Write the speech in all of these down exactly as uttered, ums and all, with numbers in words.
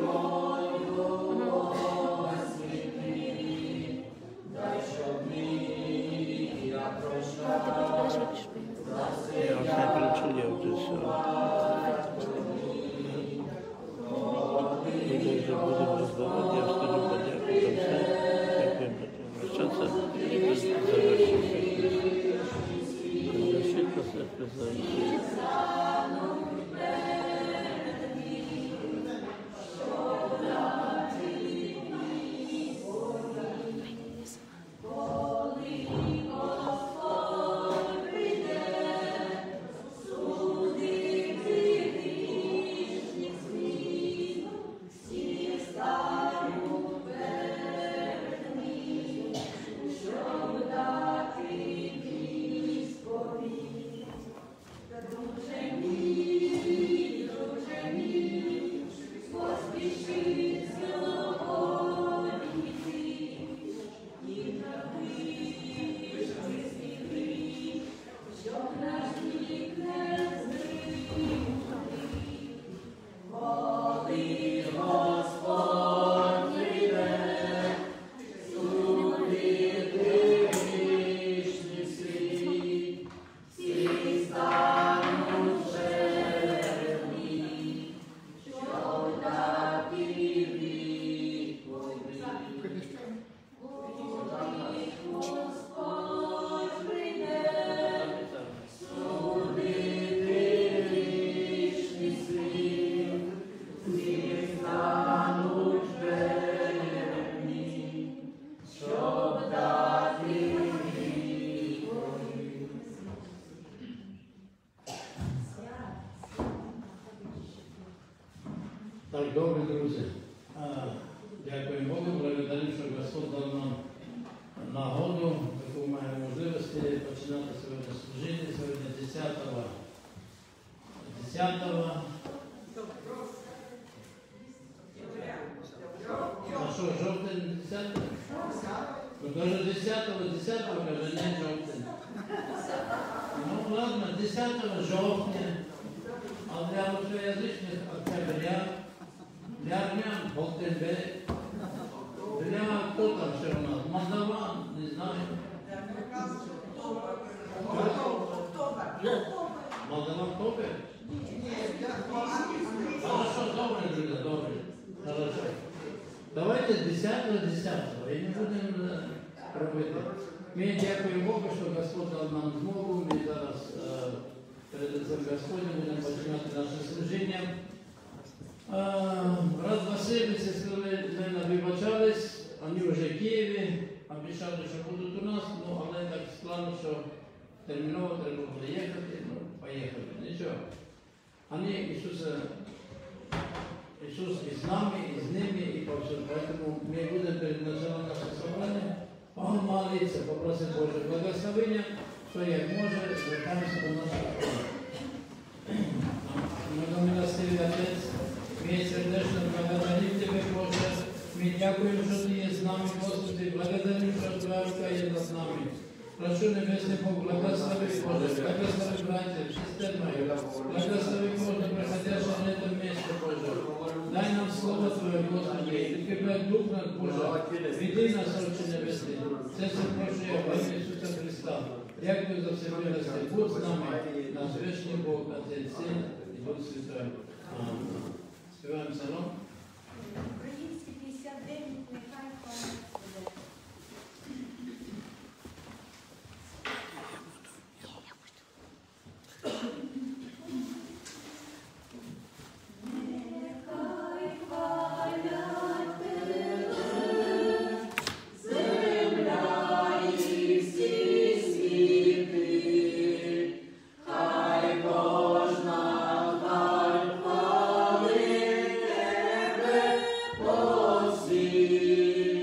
Так, добрі друзі, дякуємо Богу, благодарим, що Господь дав нам нагоду, яку маємо можливості починати сьогодні служити. Сьогодні десятого, десятого, а що, жовтень десятого? Ну, каже, десятого, десятого, каже, не жовтень. Ну, ладно, десятого жовтня, а для русскоязичних октября, для армян Октябрь, для хто там ще у нас? Молдаван, не знаю. Молдаван Октобер? Хорошо, добре, друзі, добре. Хорошо. Давайте десятого, десятого, і не будемо робити. Ми дякуємо Богу, що Господь дав нам змогу, ми зараз е, перед цим Господом будемо починати наше служіння. Брат Василь, сестри Лена вибачались, вони вже в Києві, обіцяли, що будуть у нас, ну, але так склалося, що терміново треба було їхати, ну, поїхали, нічого. Вони, Ісус, Ісус і з нами, і з ними, і повсюди. Тому ми будемо перед началом нашого собрання помолитися, попросити Боже благословення, що як може, звертаємося до нашого Бога. Многомилостивий Отець, ми сердечно благодарим Тебе, Боже, ми дякуємо, що Ти є з нами, Господи, благодарим, що Твоя рука є над нами. Прошу Небесний Бог, благослови, Боже, благослови братьев, сестер моих, благослови, Боже, проходящих на этом месте, Боже. Дай нам Слово Твое, Господи, укрепляй Дух наш, Боже, веди нас, Отче Небесный, все все прошу во имя Иисуса Христа. Дякую за все милости, будь с нами, наш вечный Бог, Отец, Сын и Дух Святой. Аминь. Спеваем псалом. Український п'ятдесят дев'ять, нехай пане буде. See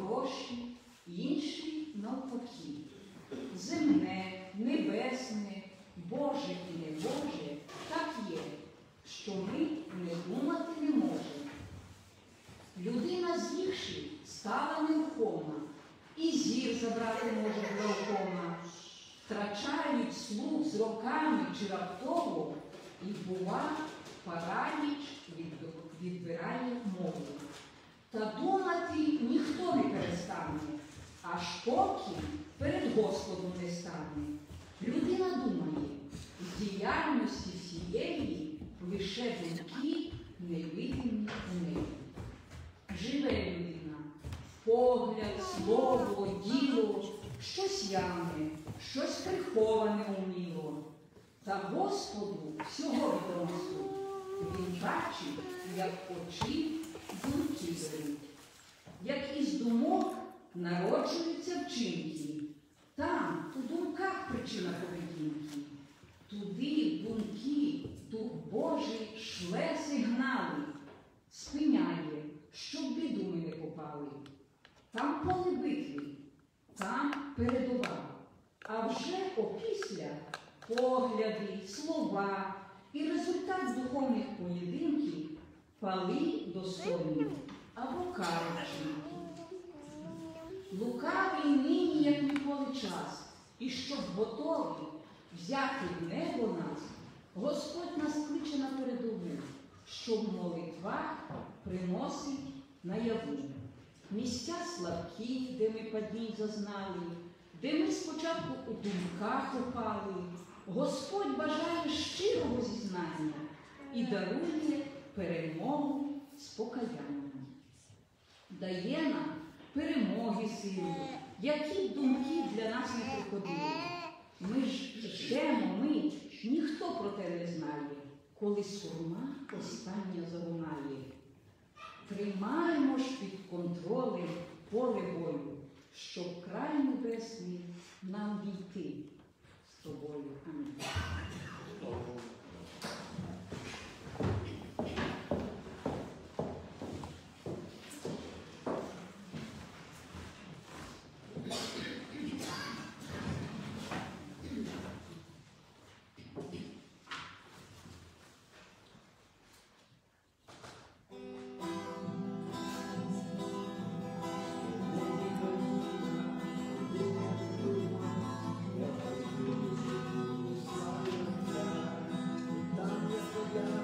хороші, інші навпаки. Земне, небесне, Боже і не Боже так є, що ми не думати не можемо. Людина з'ївши стала нерухома, і зір забрати може глаукома. Втрачають слух з роками чи раптово, і бува параліч відбирає мову. Та думати ніхто не перестане, аж поки перед Господом не стане. Людина думає, з діяльності всієї лише думки невидимі у неї. Живе людина, погляд, слово, діло, щось явне, щось приховане уміло. Та Господу всього відомосу він бачить, як очі думки беруть. Як із думок народжуються вчинки, там, у думках причина поведінки. Туди в думки Дух Божий шле сигнали, спиняє, щоб біду ми не попали. Там поле битви, там передова, а вже опісля погляди, слова і результат духовних поєдинків пали достойні або карачі. Лукавий нині, як ніколи час, і щоб готові взяти в небо нас, Господь нас кличе на передову, щоб в молитвах приносить наяву. Місця слабкі, де ми падінь зазнали, де ми спочатку у думках упали, Господь бажає щирого зізнання і дарує перемогу з покаянням. Дає нам перемоги сили, які б думки для нас не приходили. Ми ж ждемо мить, ніхто про те не знає, коли сурма остання залунає. Тримаємо ж під контролем поле бою, щоб край небесний нам війти з тобою. Амінь. Там,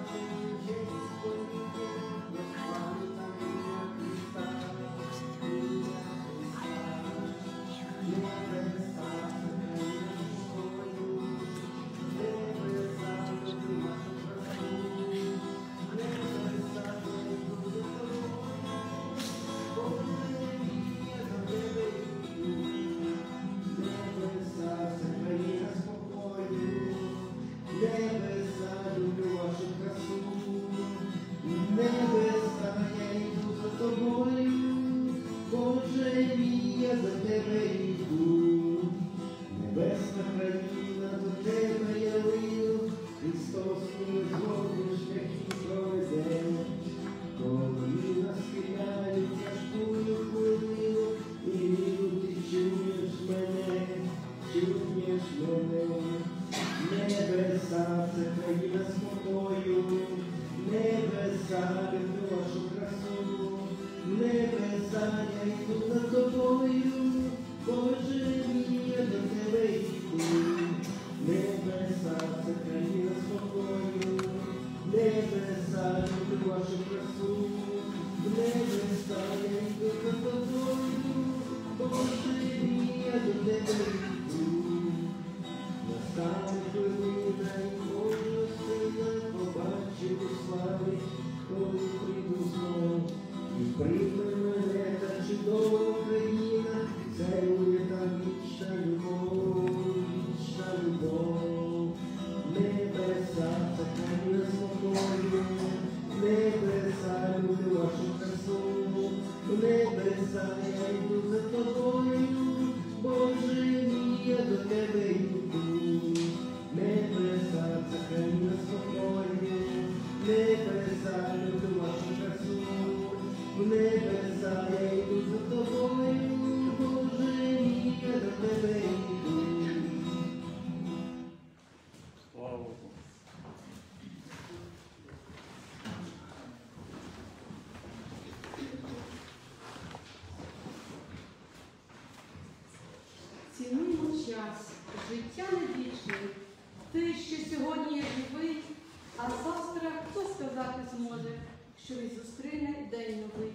час, життя не вічне. Ти, що сьогодні є живий, а завтра хто сказати зможе, що і зустріне день новий.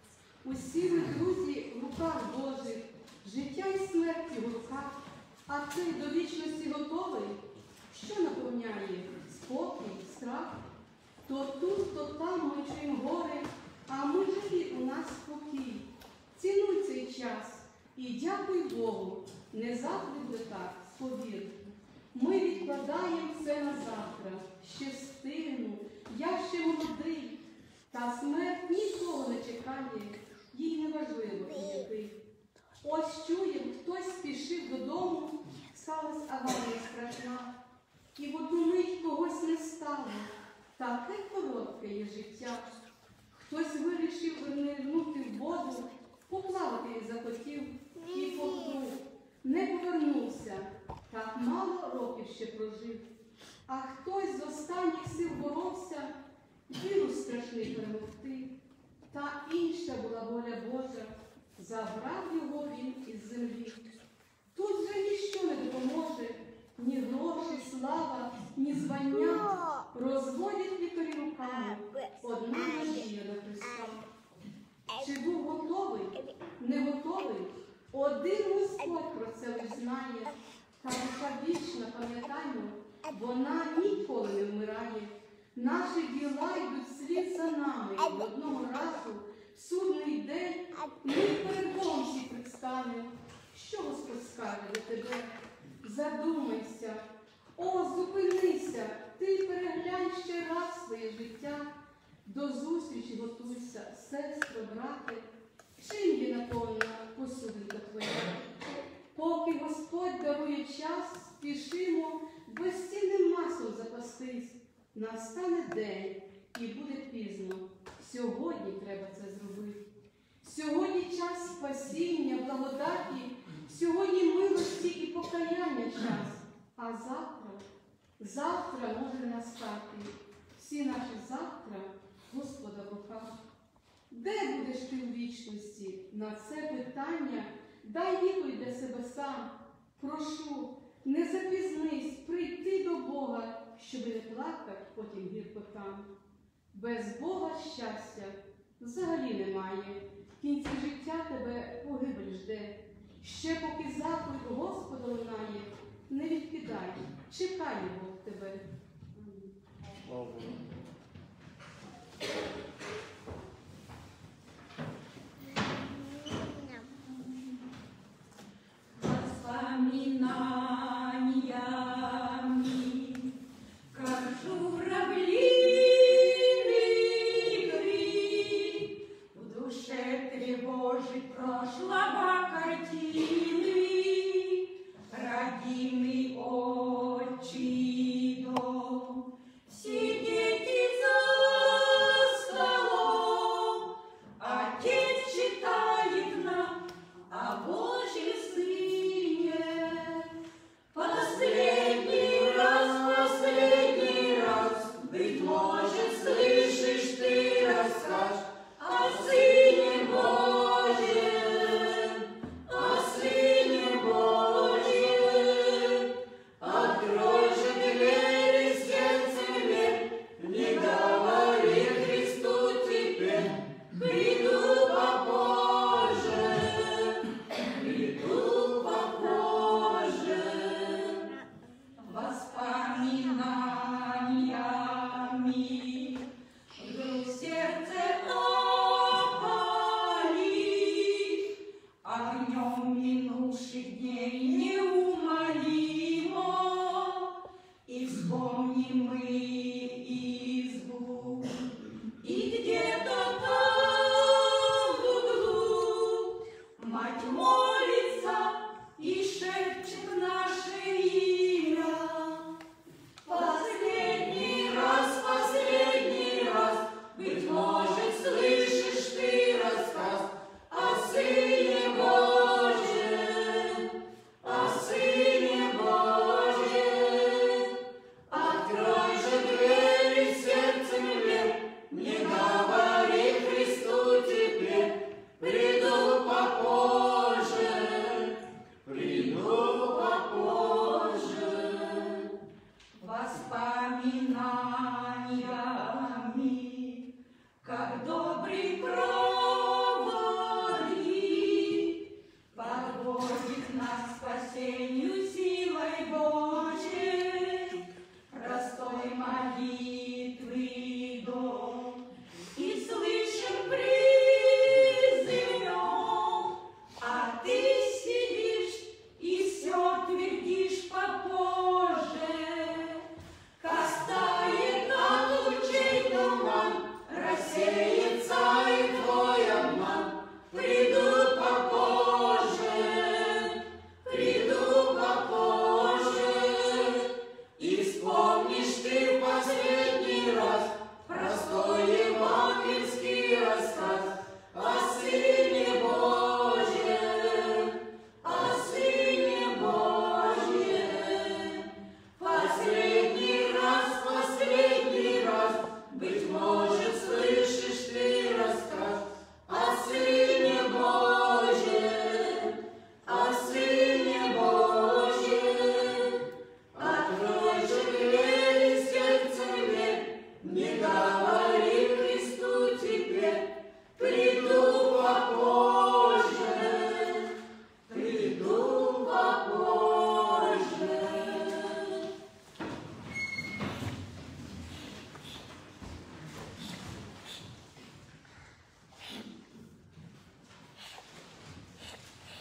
Усі ви, друзі, в руках Божих, життя і смерть в руках, а ти до вічності готовий? Що наповняє? Спокій, страх? То тут, то там ми чуємо гори, а ми живі, у нас спокій. Цінуй цей час і дякуй Богу, не завжди буде так, повір. Ми відкладаємо все на завтра, ще встигну, я ще молодий, та смерть нікого не чекає, їй не важливо, який. Ось чуєм, хтось спішив додому, сталась аварія страшна, і в одну мить когось не стало. Таке коротке є життя. Хтось вирішив нирнути в воду, поплавати її захотів і поплив. Не повернувся, так мало років ще прожив. А хтось з останніх сил боровся, вірус страшний перемогти. Та інша була воля Божа, забрав його він із землі. Тут вже ніщо не допоможе, ні гроші, слава, ні звання. Розводять лікарі руками, одна надія на Христа. Чи був готовий? Не готовий? Один Господь про це лиш знає. Та душа вічна, пам'ятаймо, вона ніколи не вмирає. Наші діла йдуть слід за нами. І одного разу, в судний день, ми перед Богом всі предстанемо. Що Господь скаже для тебе? Задумайся. О, зупинися, ти переглянь ще раз своє життя. До зустрічі готуйся, сестро, брате. Чим є наповнена посудинка твоя? Поки Господь дарує час, спішимо безцінним маслом запастись. Настане день і буде пізно. Сьогодні треба це зробити. Сьогодні час спасіння, благодаті, сьогодні милості і покаяння час. А завтра, завтра може настати. Всі наші завтра Господа в руках. Де будеш ти у вічності? На це питання дай відповідь для себе сам. Прошу, не запізнись прийти до Бога, щоби не плакать потім гірко там. Без Бога щастя взагалі немає. В кінці життя тебе погибель жде. Ще поки заклик Господа лунає, не відкидай, чекає Бог тебе. Воспоминаниями, как журавли игры, в душе тревожит прошлого картины, родимый отчий дом. Сидите за столом, отец читает нам о Божьем Сыне. Последний раз, последний раз, быть может, слышишь ты рассказ о Сыне Божьем, о Сыне Божьем. Открой же двери сердцем мир, не говори Христу теперь, приду попозже, приду попозже. Воспоминаниями вдруг сердце опалит, огнем минувших дней неумолимо, и вспомним мы избу, и где-то там в углу мать молится и шепчет наше имя. Последний раз, последний раз, быть может, слышишь ты рассказ о Сыне Божьем, о Сыне Божьем. Открой же двери сердца.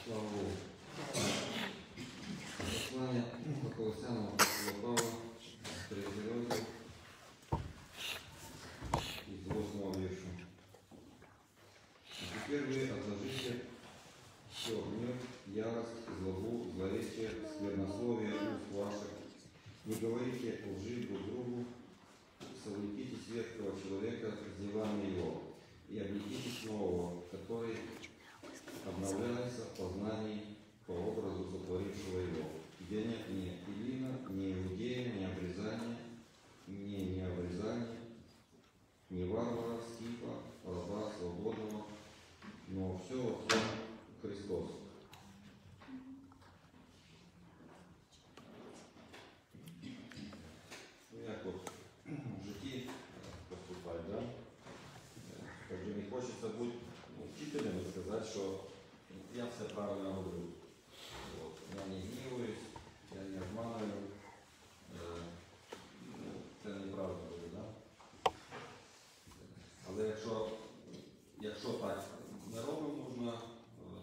Слава Богу. Послання до Колосян апостола Павла, третій розділ, із восьмого віршу. А теперь вы отложите все гнев, ярость, злобу, злоречие, сквернословие уст ваших. Не говорите лжи друг другу, совлекитесь ветхого человека с делами его, и облекитесь нового, который обновляется в познании по образу сотворившего его, где нет ни Илина, ни Иудея, ни обрезания, ни необрезания, ни варвара, скифа, раба, свободного, но все во всем Христос. Ну, як от в житті поступати, да? Как же не хочеться бути ну, вчителем і сказати, що я все правильно роблю. Вот. Я не гнівуюсь, я не обманываю. Е, ну, це неправда буде, да? Але якщо, якщо так не робимо, можна, е,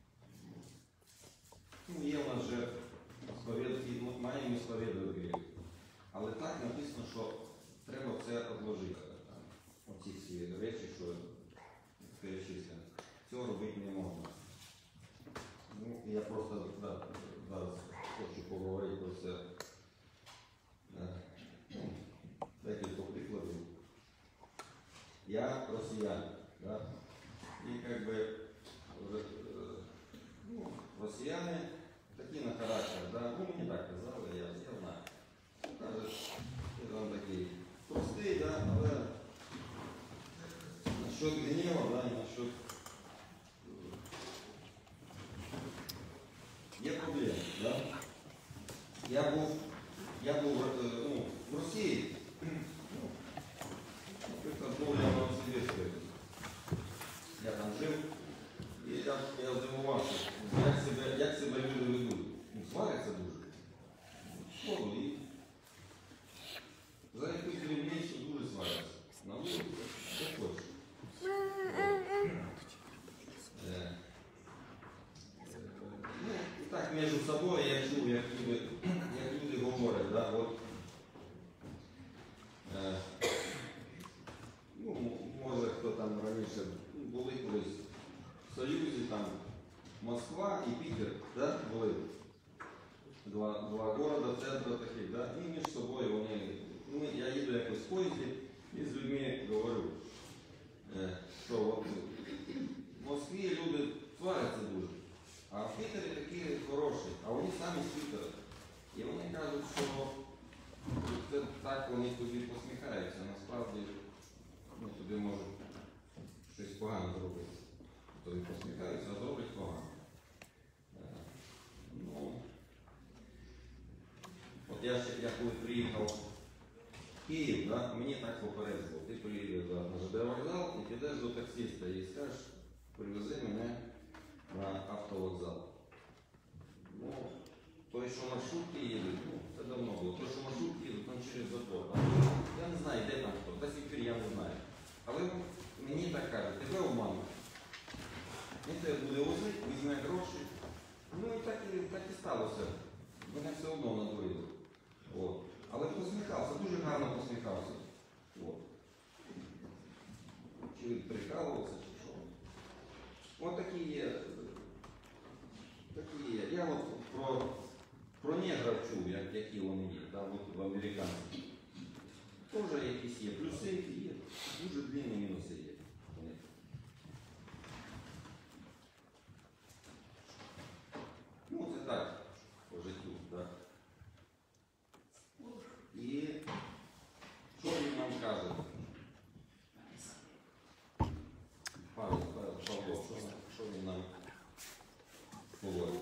ну, є в нас же сповідки, маємо сповідувати гріх. Але так написано, що треба це відложити. Оці всі речі, що перечислені. Цього робити не можна. Ну, я просто да, зараз хочу поговорити про це. Ну, декілька прикладів. Я росіянин. Да? І как би, ну, росіяни такі на характер, да? Ну мені так казали, я, я знаю. Ну, кажуть, я там такий простий, да? Але насчет гнева, да, і насчет є проблеми, да? Я був, я був ну, в Росії, ну, наприклад, був я в Новосибірську. Я там жив, і я, я здивувався, як себе, як себе люди ведуть. Ну, сваряться дуже. Шкоду і за якусь дрібницю дуже сваряться. На вулиці, що хочеш. Ну, і так між собою я чув, як люди, як люди говорять, да, от, е, ну, може хто там раніше були колись в Союзі, там Москва і Пітер, да, були два, два города, центри таких, да, і між собою вони, ну, я їду якось в поїзді і з людьми говорю, е, що от в Москві люди сваряться дуже. А в Пітері такі хороші, а вони самі з Пітера. І вони кажуть, що це так вони тобі посміхаються, насправді ну, тобі можуть щось погано зробити. Тобі посміхаються, а зроблять погано. Ну, от я, ще, я коли приїхав в Київ, да, мені так попереджував, ти приїдеш да, на ЖД вокзал і підеш до таксиста і скажеш, привези мене на автовокзал. Ну, той, що маршрутки їдуть, ну, це давно було. Той, що маршрутки їдуть, там через затор. А я не знаю, де там хто, до сих пір я не знаю. Але мені так кажуть, тебе обмануть. Він тебе буде возити, візьме гроші. Ну і так і, так і сталося. Мене все одно надурили. От. Але посміхався, дуже гарно посміхався. От. Чи прикалувався, чи що. От такі є. Такі є. Я от про, про негрів чув, як, які вони є, да, от в американців. Теж якісь є. Плюси є, дуже длинні мінуси є. Ну, це так, по життю, так. І що він нам каже? Павло, Павло, що, що він нам говорить?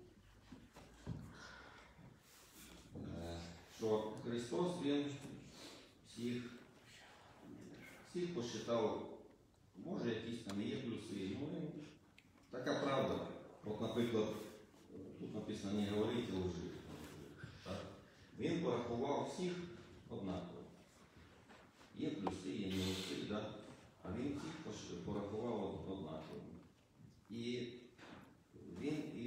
Е, що Христос, Він всіх, всіх посчитав, може якісь там є плюси, ну, така правда. От, наприклад, тут написано, не говоріть лжи. Так? Він порахував всіх однаково. Є плюси, є мінуси, да? А він всіх порахував однаково. І він і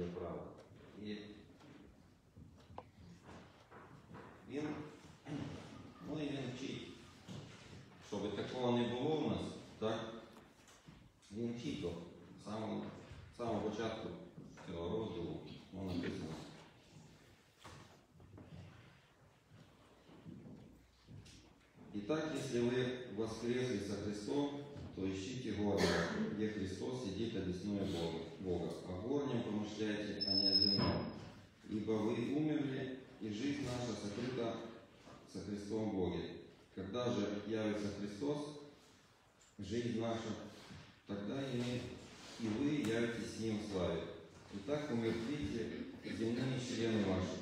правда. І він, ну і він вчить, щоб такого не було в нас, так? Він вчить то з самого, з самого початку цього розділу, воно написано. Итак, если вы воскресли со Христом, то ищите горнего, где Христос сидит одесную Бога, Бога. О горнем помышляйте, а не о земном. Ибо вы умерли, и жизнь наша сокрыта со Христом в Боге. Когда же явится Христос, жизнь наша, тогда и мы, и вы явитесь с Ним в славе. Итак, умертвите земные члены ваши.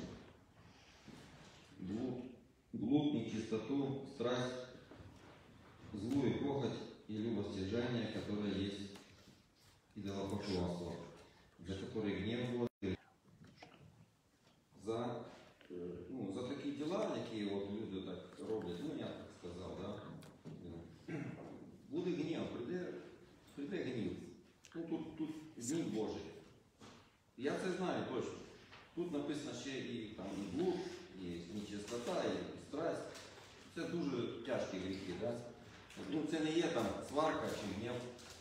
Блуд, нечистоту, страсть, злую похоть и любостяжание, которое есть идолопоклонство, за которое гнев Божий. За, ну, за такі діла, які от люди так роблять, ну я так сказав, да? Буде гнів, прийде, прийде гнів. Ну тут, тут гнів Божий. Я це знаю точно. Тут написано ще і там і блуд, і нечистота, і страсть. Це дуже тяжкі гріхи. Да? Ну, це не є там сварка чи гнів.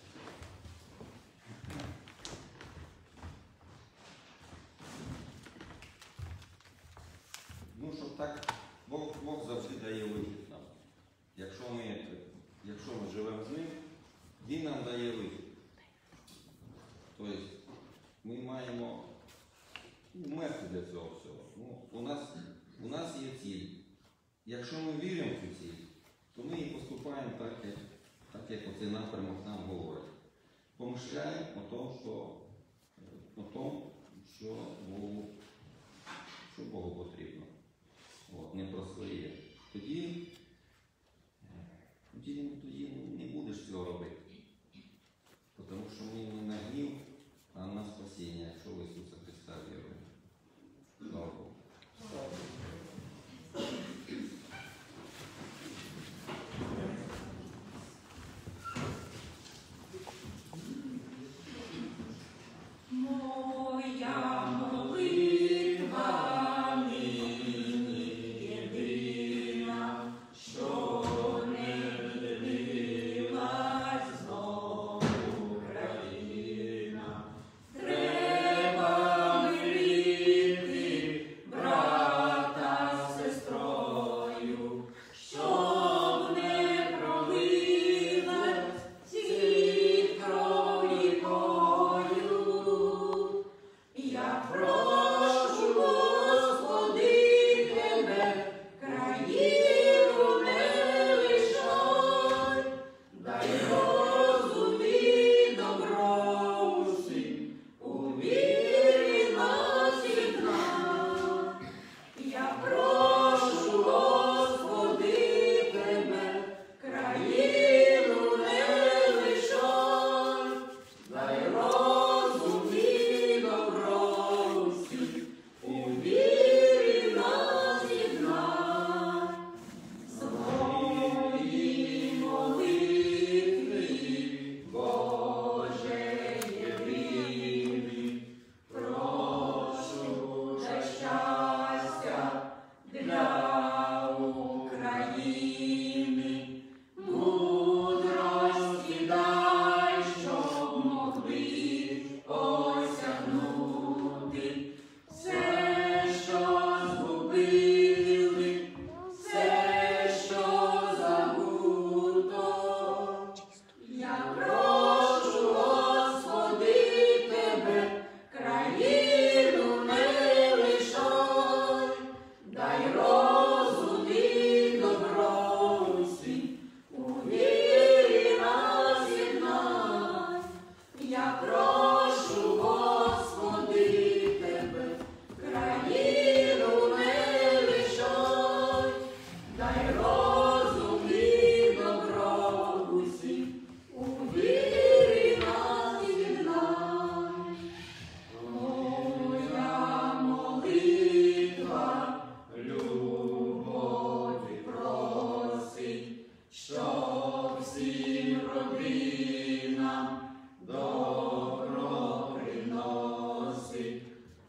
Ну, щоб так, Бог, Бог завжди дає вихід нам. Якщо ми, якщо ми живемо з ним, Він нам дає вихід. Тобто ми маємо вмерти для цього всього. Ну, у нас, у нас є ціль. Якщо ми віримо в цю ціль, то ми і поступаємо так, як, так, як оцей напрямок нам говорить. Помишляємо о тому, що, о тому, що Богу, що Богу потрібно. От, не про своє. Тоді, тоді, тоді не будеш цього робити. Тому що ми не на гнів, а на спасіння, якщо в Ісуса Христа віруємо. Слава Богу. Моя молитва нині єдина,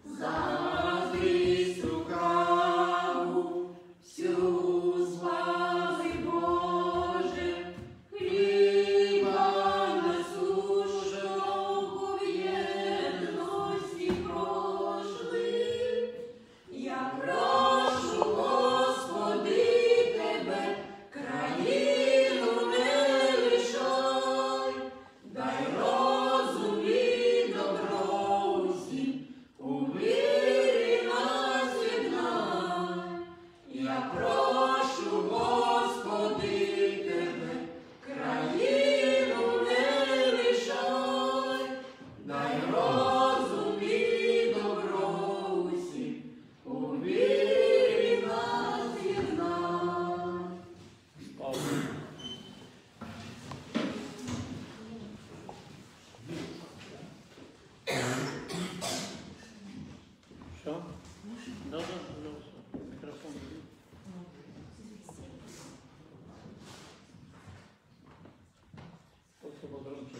завжди сукаву, всю звали Боже, хліба насущного в єдності прошли. Я прошу, Господи, Тебе, країну не лишай, дай розум і добро усім, у вірі нас єднай. Я прошу, Господи, Тебе, країну не лишай, дай розум і добро усім, у вірі нас єднай. Що? Да, да, пожалуйста. Микрофон. Просто погромче.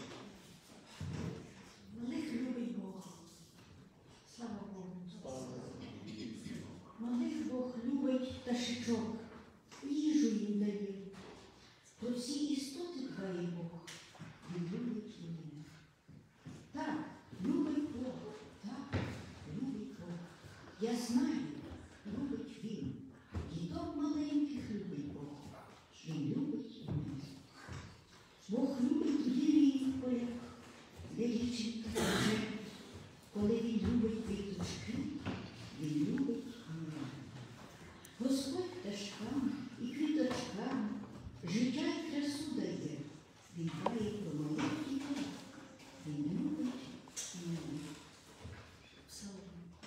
Малих любить Бог. Слава Богу. Слава. Малих Бог любить пташечок, їжу їм дає. Про ці істоти дбає Бог, він любить її. Так, любить Бог, так, любить Бог. Я знаю, любить він. Діток маленьких любить Бог. Він любить і мене. Бог любить лілії в полях, де дівчинка каже, коли він любить квіточки, він любить мене. Господь пташкам і квіточкам життя й красу дає, він дбає про маленькі дітей, він любить і мене. Псалом.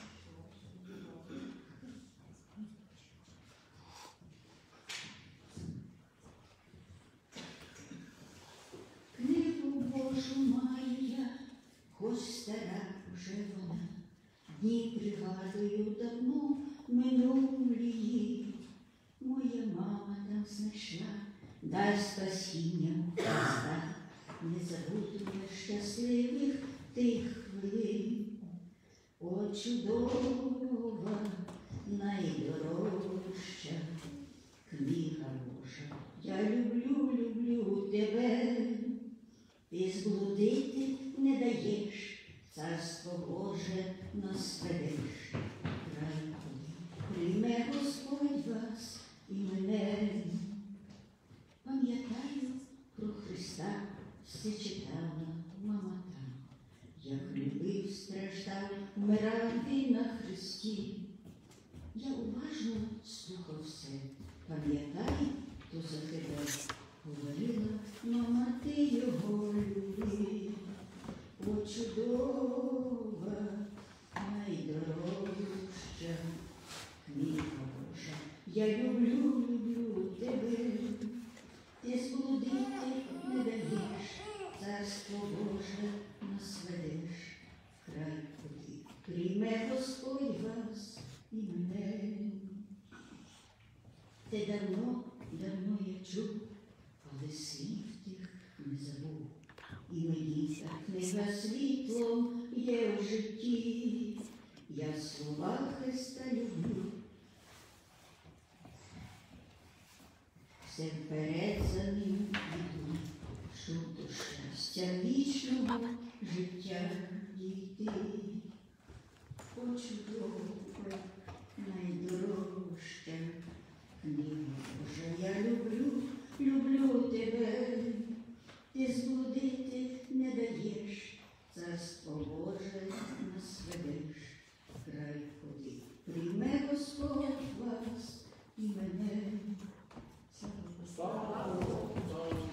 Книгу Божу маю я, хоч стара вже вона, дні пригадую давно минулі. Моя мама там знайшла, дай спасіння у Христа, не забуду я щасливих тих хвилин. О, чудова, найдорожча книга Божа, я люблю, люблю тебе. Ти зблудити не даєш, царство Боже нас ведеш. Край прийме Господь вас і мене. Пам'ятаю про Христа, все читала мама там, як любив, страждав, вмирав він на хресті. Я уважно слухав все, пам'ятай, то за тебе говорила, мама, ти його люби. О, чудова, найдорожча книга Божа, я люблю, люблю тебе. Ти зблудити не даєш, царство Боже нас ведеш. Край куди прийме Господь вас і мене. Те давно, давно я чув, але слів тих не забув. І мені та книга світлом є в житті. Я слова Христа люблю. Все вперед за ним іду, щоб до щастя вічного життя дійти. О, чудова, найдорожча книга Божа, я люблю, люблю тебе. Ти зблудити не даєш, царство Боже нас ведеш. Край куди прийме Господь вас і мене. Слава Богу. Слава Богу.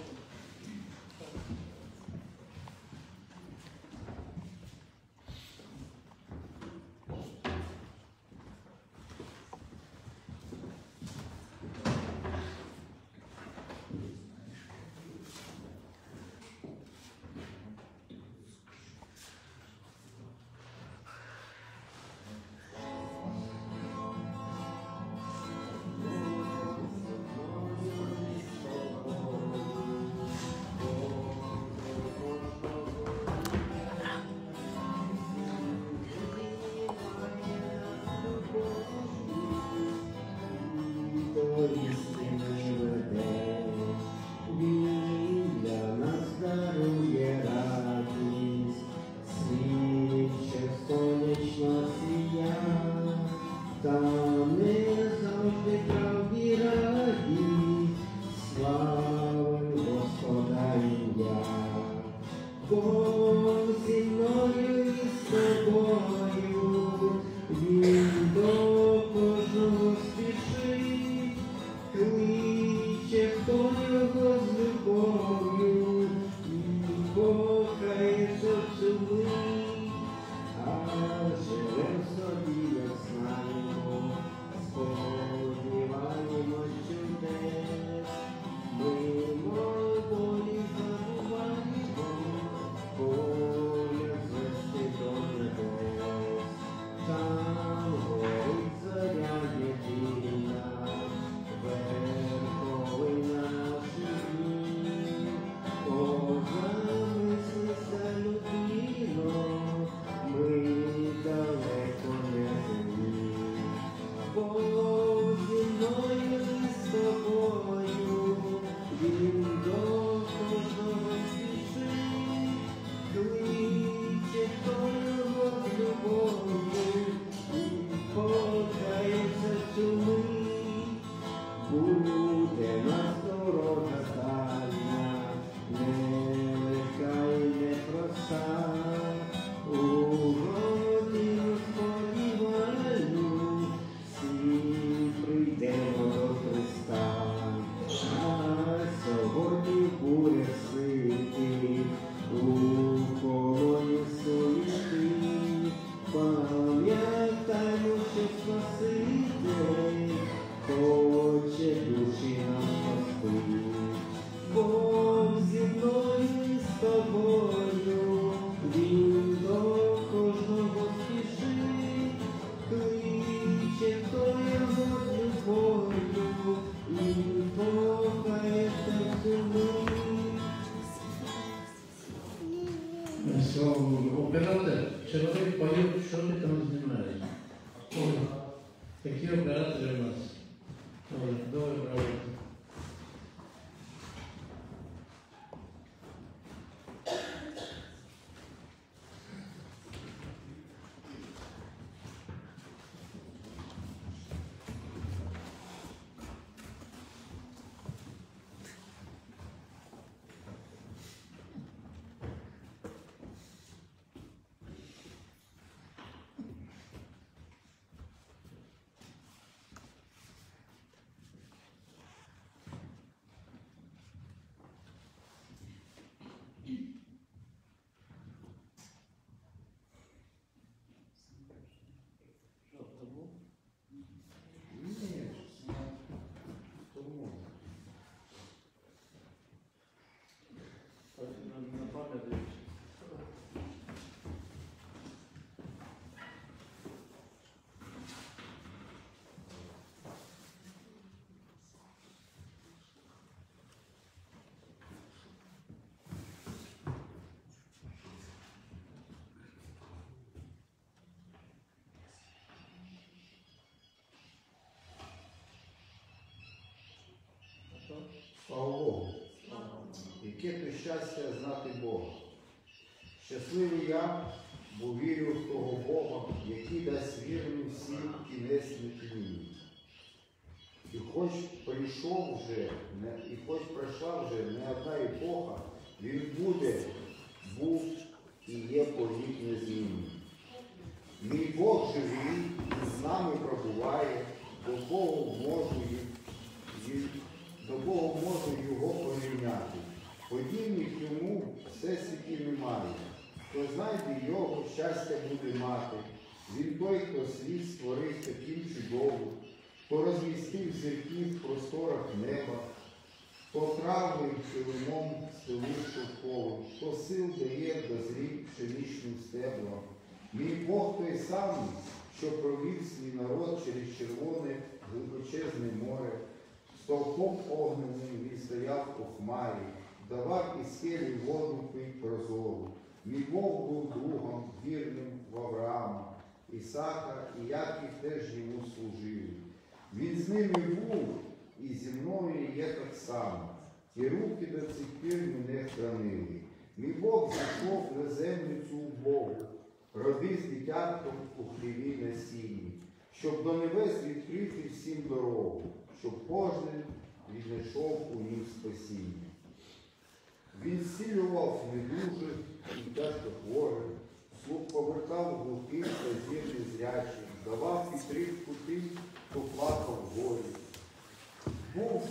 Слава Богу! Яке то щастя знати Бога. Щасливий я, бо вірю в того Бога, який дасть вірним всім кінець не тьмі. І хоч прийшов вже, не- і хоч пройшла вже не одна епоха, він буде, був і є повік незмінний. Мій Бог живий і з нами пробуває, до Богу можу, й- й- до Бога можу його порівняти. Подібних йому всесвіті немає. Хто знайде його, щастя буде мати. Він той, хто світ створив таким чудовим, хто розмістив зірки в просторах неба, хто травою килимом стелив шовковим, хто сил дає дозріть пшеничним стеблом. Мій Бог той самий, що провів свій народ через червоне глибочезне море. Стовпом огненним він стояв у хмарі, давав із скелі воду пить прозору. Мій Бог був другом, вірним в Авраама, Ісака і Яків теж йому служили. Він з ними був і зі мною є так само. Ті руки до цих пір мене хранили. Мій Бог зійшов на землю цю Богу, родив з дитятком у хліві на сіні, щоб до небес відкрити всім дорогу, щоб кожен віднайшов у нім спасіння. Він зцілював недужих і тяжко хворих, слух повертав глухих та зір незрячих, давав підтримку тим, хто плакав в горі. Був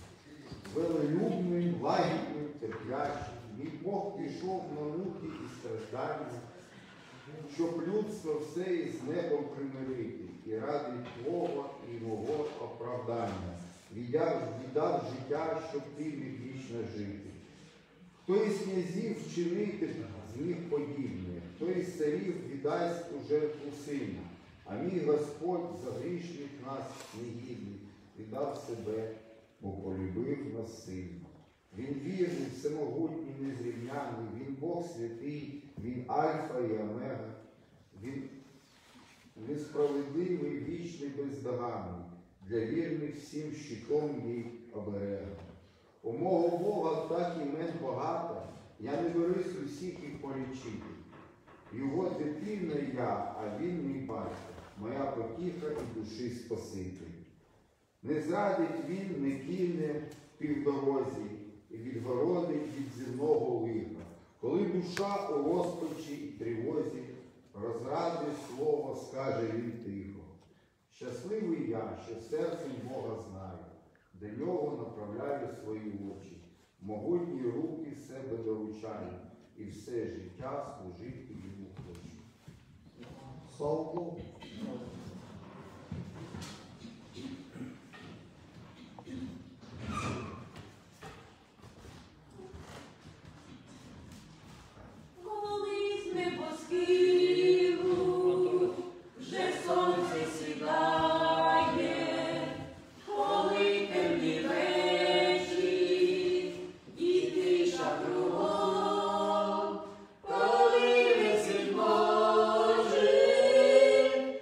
велелюбним, лагідним, терплячим. Мій Бог пішов на муки і страждання, щоб людство все із небом примирити, і ради Твого і мого оправдання віддав, віддав життя, щоб ти міг вічно жити. Хто із князів вчинити зміг подібне, хто із царів віддасть у жертву сина, а мій Господь за грішних нас негідних віддав себе, бо полюбив нас сильно. Він вірний, всемогутній, незрівняний, він Бог святий, він Альфа і Омега, він, він справедливий, вічний, бездоганний, для вірних всім щитом і оберегом. У мого Бога так імен багато, я не берусь усіх їх полічити. Його дитина я, а він мій батько, моя потіха і душі Спаситель. Не зрадить він, не кине в півдорозі і відгородить від земного лиха. Коли душа у розпачі і тривозі, розради слово скаже він тихо. Щасливий я, що серцем Бога знаю, до нього направляю свої очі, могутні руки себе доручаю, і все життя служити йому хочу. Слава Богу! Коли з небосхилу вже сонце сідає, коли темні вечі і тиша кругом, коли висить Божий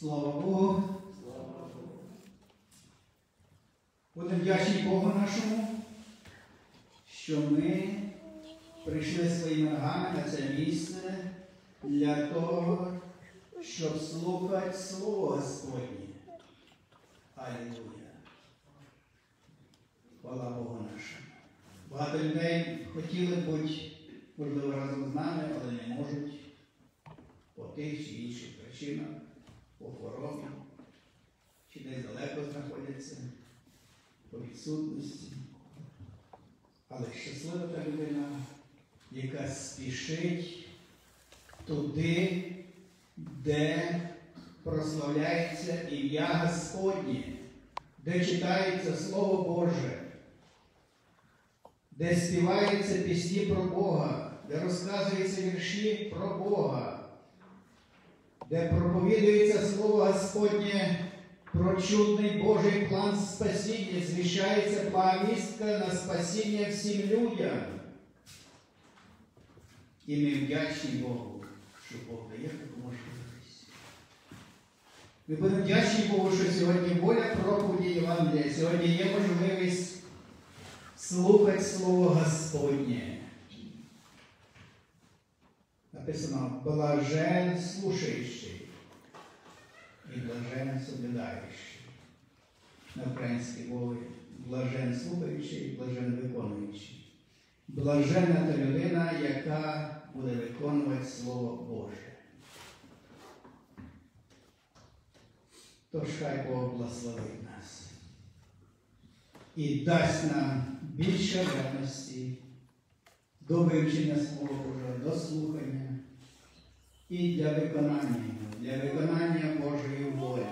Слава Богу. Будемо вдячні Богу нашому, що ми прийшли своїми ногами на це місце для того, щоб слухати Слово Господнє. Алілуя. Хвала Богу нашому. Багато людей хотіли б бути, можливо, разом з нами, але не можуть по тих чи інших причинах, по хворобі, чи десь далеко знаходяться, по відсутності. Але щаслива та людина, яка спішить туди, де прославляється ім'я Господнє, де читається Слово Боже, де співаються пісні про Бога, де розказуються вірші про Бога, де проповідується Слово Господнє про чудний Божий план спасіння, звіщається благовістка на спасіння всім людям. І ми вдячні Богу, що Бог дає таку можливість. Ми будемо вдячні Богу, що сьогодні воля проповіді Євангелія, сьогодні є можливість слухати Слово Господнє. Написано «блажен слушаючий і блажен соблюдаючий». На українській мові «блажен слухаючий, блажен виконуючий». Блаженна та людина, яка буде виконувати Слово Боже. Тож хай Бог благословить нас і дасть нам більше ревності до вивчення Слова Божого, до слухання і для виконання, для виконання Божої волі.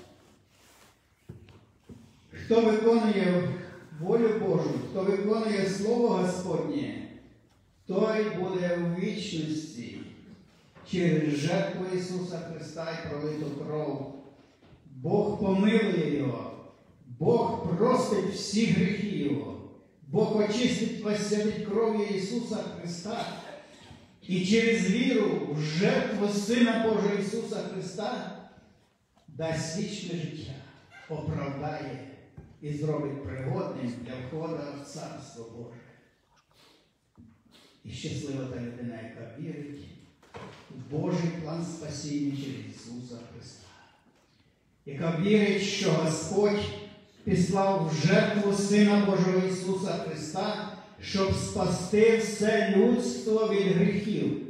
Хто виконує волю Божу, хто виконує Слово Господнє, той буде у вічності через жертву Ісуса Христа і пролиту кров. Бог помилує його, Бог простить всі гріхи його, Бог очистить вас від кров'ю Ісуса Христа і через віру в жертву Сина Божого Ісуса Христа дасть вічне життя, оправдає і зробить пригодним для входу в Царство Боже. І щаслива та людина, яка вірить в Божий план спасіння через Ісуса Христа, яка вірить, що Господь післав в жертву Сина Божого Ісуса Христа, щоб спасти все людство від гріхів.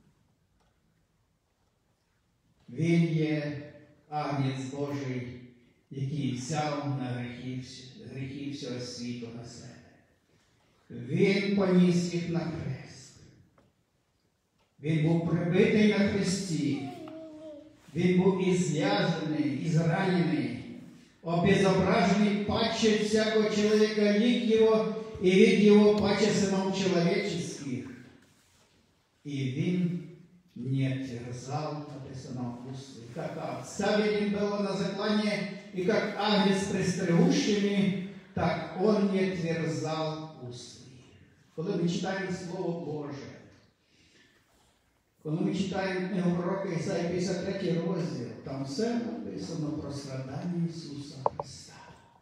Він є Агнець Божий, який взяв на гріхи, гріхи всього світу на себе. Він поніс їх на хрест. Він був прибитий на хресті. Він був і зв'язаний, і зранений, обезображений паче всякого чоловіка, лик його, і від його паче синов человеческих. І він не терзал, написано в пустыне, как овца веден было на заклане, и как агнец пристрелущими, так он не терзал уст. Коли ми читаємо Слово Боже, коли ми читаємо книгу пророка Ісаї, п'ятдесят третій розділ, там все написано про страдання Ісуса Христа.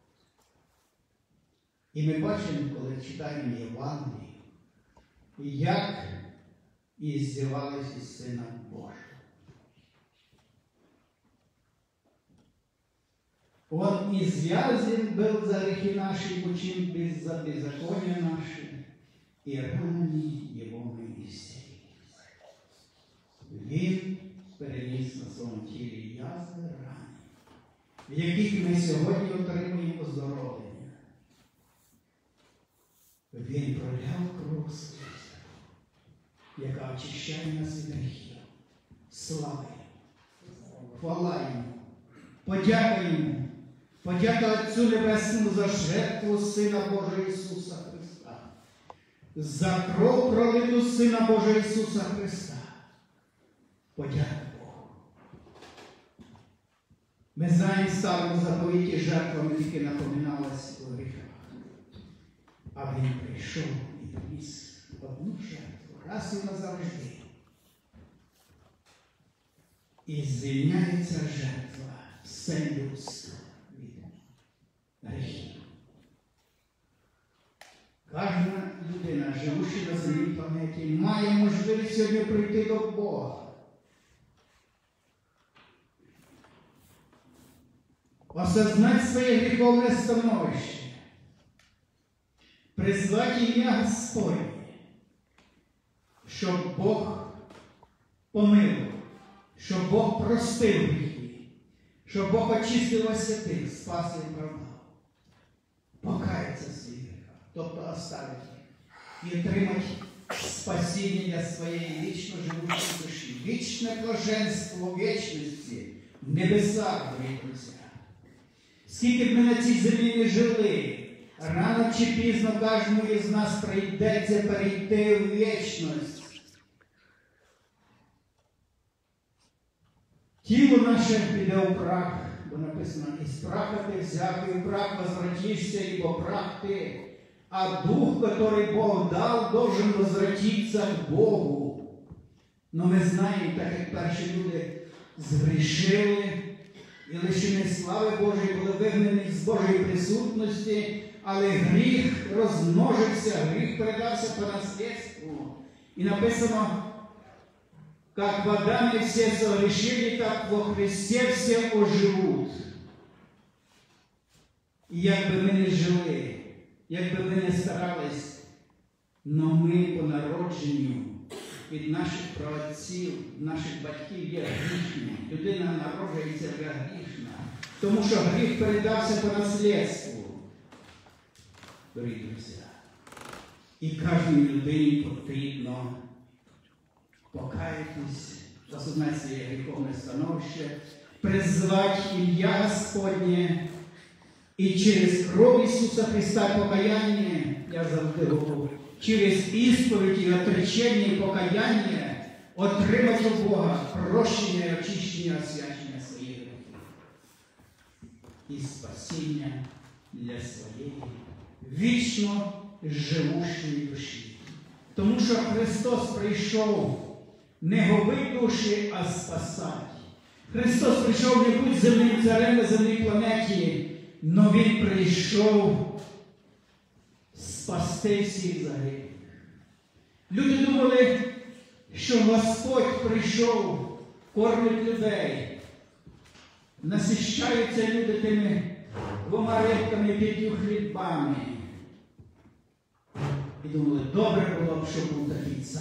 І ми бачимо, коли читаємо Євангелію, як іздівалися із Сина Божого. Он извязен был за грехи наши, мучим без за беззакония наши, и ранами Его мы исцелились. Він переніс на своєму тілі язви рани, в яких ми сьогодні отримуємо оздоровлення. Він проляв кров свою, яка очищає нас від гріхів. Слава Йому! Хвала Йому! Подяка Йому! Подяка Отцю Небесному за жертву Сина Божого Ісуса Христа, за кров пролиту Сина Божого Ісуса Христа. Подяка Богу. Ми знаємо, в старому заповіті жертвами тільки напоминалась у гріхах. А Він прийшов і приніс одну жертву, раз і назавжди. І звільняється жертва все людство від гріхів. Кожна людина, живучи на земній планеті, має можливість сьогодні прийти до Бога. Осознати своє гріховне становище, призвати ім'я Господнє, щоб Бог помилував, щоб Бог простив гріхи, щоб Бог очистив освятих, спас і оправдав. Покається в своїх гріхах, тобто оставить їх і отримати спасіння для своєї вічно живучої душі. Вічне блаженство вічності в небесах, дорогі друзі. Скільки б ми на цій землі не жили, рано чи пізно кожному із нас прийдеться перейти в вічність. Тіло наше піде у прах, бо написано, із праха ти взяв, і в прах возвратишься, ибо прах ти. А дух, который Бог дал, должен возвратиться к Богу. Но ми знаємо, так як перші люди згрішили, і лишені слави Божої були вигнані з Божої присутності, але гріх розмножився, гріх передався по наслідству. І написано, как в Адаме все согрешили, так во Христе все оживуть. І як би ми не жили, як би ми не старались, но ми по народженню від наших праотців, наших батьків є грішні. Людина народжується вже грішна, тому що гріх передався по наслідству. Дорогі друзі, і кожній людині потрібно покаятись, осознати своє гріховне становище, призвати ім'я Господнє і через кров Ісуса Христа покаяння, я завжди говорю, через ісповідь і отречення і покаяння отримати у Бога прощення і очищення, освячення своїх гріхів і спасіння для своєї вічно живущої душі. Тому що Христос прийшов не губити душі, а спасати. Христос прийшов не бути земним царем на земній планеті, но Він прийшов спасти всіх загиблих. Люди думали, що Господь прийшов, кормить людей. Насищаються люди тими двома рибками, п'ятью хлібами. І думали, добре було б, щоб був такий цар,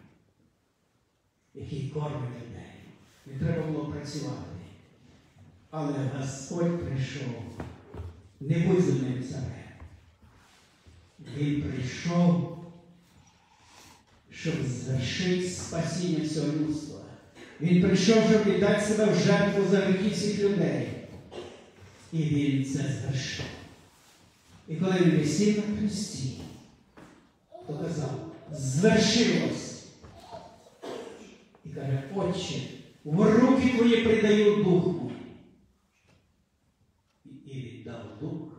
який кормить людей. Не треба було працювати. Але Господь прийшов, не будь земним царем. Він прийшов, щоб звершити спасіння всього людства. Він прийшов, щоб віддати себе в жертву за гріхи всіх людей. І Він це звершив. І коли Він висів на хресті, то казав, звершилось. І каже, Отче, в руки Твої предаю дух мій. І віддав дух,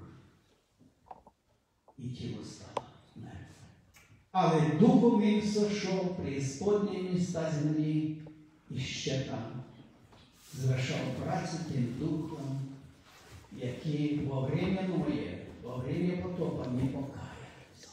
і тіло стало мертве. Але духом він сошов преісподні міста землі і ще там звершав працю тим духом, який во время Ноя, во время потопа не покаявся.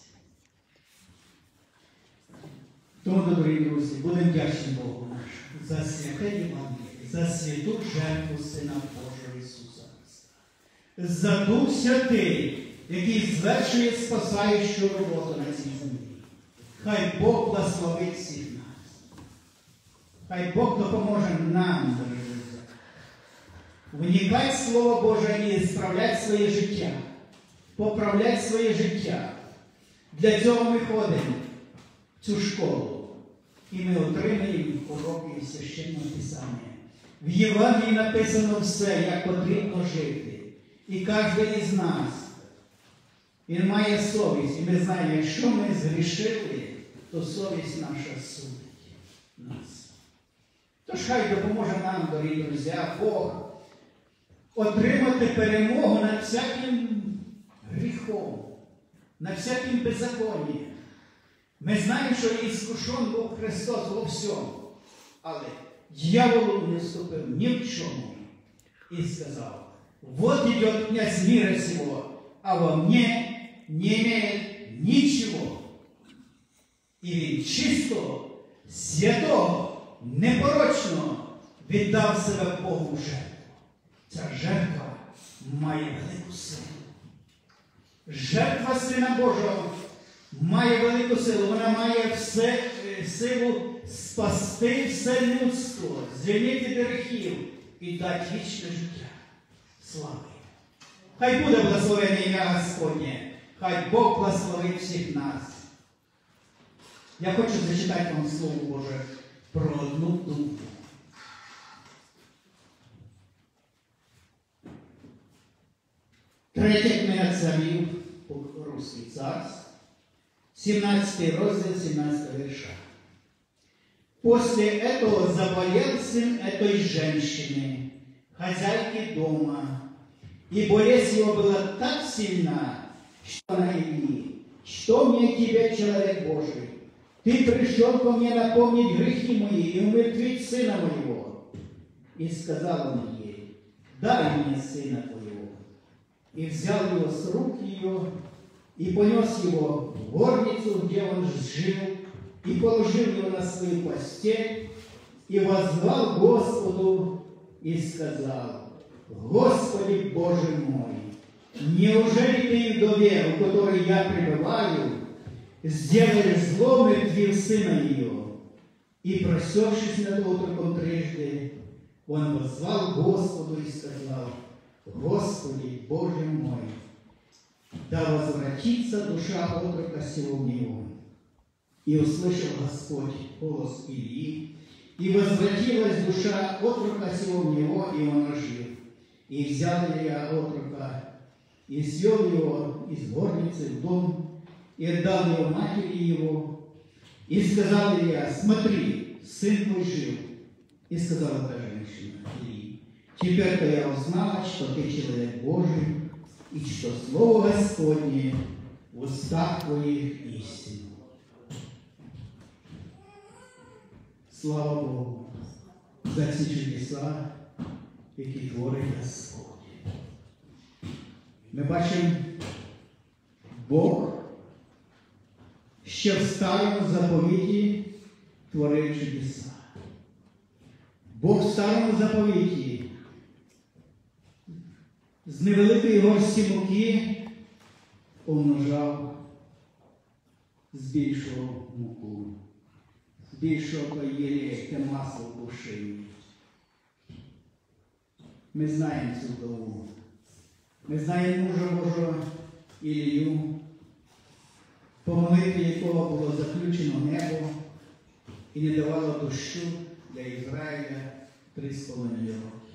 Тому, дорогі друзі, будемо вдячні Богу нашому за святе Євангеліє, за святу жертву Сина Божого Ісуса Христа, за Дух Святий, який звершує спасаючу роботу на цій землі. Хай Бог благословить всіх нас. Хай Бог допоможе нам, дорогі друзі, вникати в Слово Боже і справляти своє життя, поправляти своє життя. Для цього ми ходимо в цю школу. І ми отримаємо уроки Священного Писання. В Євангелії написано все, як потрібно жити. І кожен із нас, він має совість. І ми знаємо, якщо ми згрішили, то совість наша судить нас. Тож хай допоможе нам, дорогі друзі, Бог, отримати перемогу над всяким гріхом, над всяким беззаконням. Ми знаємо, що іскушен був Христос во всьому, але дьяволу не вступив ні в чому. и сказал: «Вот идет князь мира сего, а во мне не имеет ничего. І він чисто, свято, непорочно віддав себе Богу в жертву. Ця жертва має велику силу. Жертва Сина Божого має велику силу. Вона має все, силу спасти все людство, звільнити від гріхів і дати вічне життя. Слава! Хай буде благословене ім'я Господнє. Хай Бог благословить всіх нас. Я хочу зачитати вам Слово Боже про одну думку. Третя книга царів, Руський царств, сімнадцятий розділ, сімнадцятого вірша. После этого заболел сын этой женщины, хозяйки дома, и болезнь его была так сильна, что она ей: «Что мне тебе, человек Божий? Ты пришел ко мне напомнить грехи мои и умертвить сына моего». И сказал он ей: «Дай мне сына твоего». И взял его с рук ее, и понес его в горницу, где он жил, и положил его на свою постель, и воззвал Господу, и сказал: «Господи Боже мой, неужели ты, вдове, у которой я пребываю, сделаешь зло, мертвив сына ее?» И, простершись над отроком трижды, он воззвал Господу и сказал: «Господи Боже мой, да возвратится душа отрока сего в него». И услышал Господь голос Илии, и возвратилась душа отрока сего в него, и он ожил. И взял Илья отрока, и свел его из горницы в дом, и отдал его матери его. И сказал Илья: «Смотри, сын твой жив». И сказала та женщина Илии: «Теперь-то я узнала, что ты человек Божий, и что Слово Господне в устах твоих истину». Слава Богу за ці чудеса, які творить Господь. Ми бачимо, Бог ще в старому заповіті творив чудеса. Бог в старому заповіті з невеликої горсті муки помножав, збільшував муку, збільшував єлі те масло в кувшині. Ми знаємо цю вдову. Ми знаємо мужа Божого Ілію, по молитві якого було заключено небо і не давало дощу для Ізраїля три з половиною роки.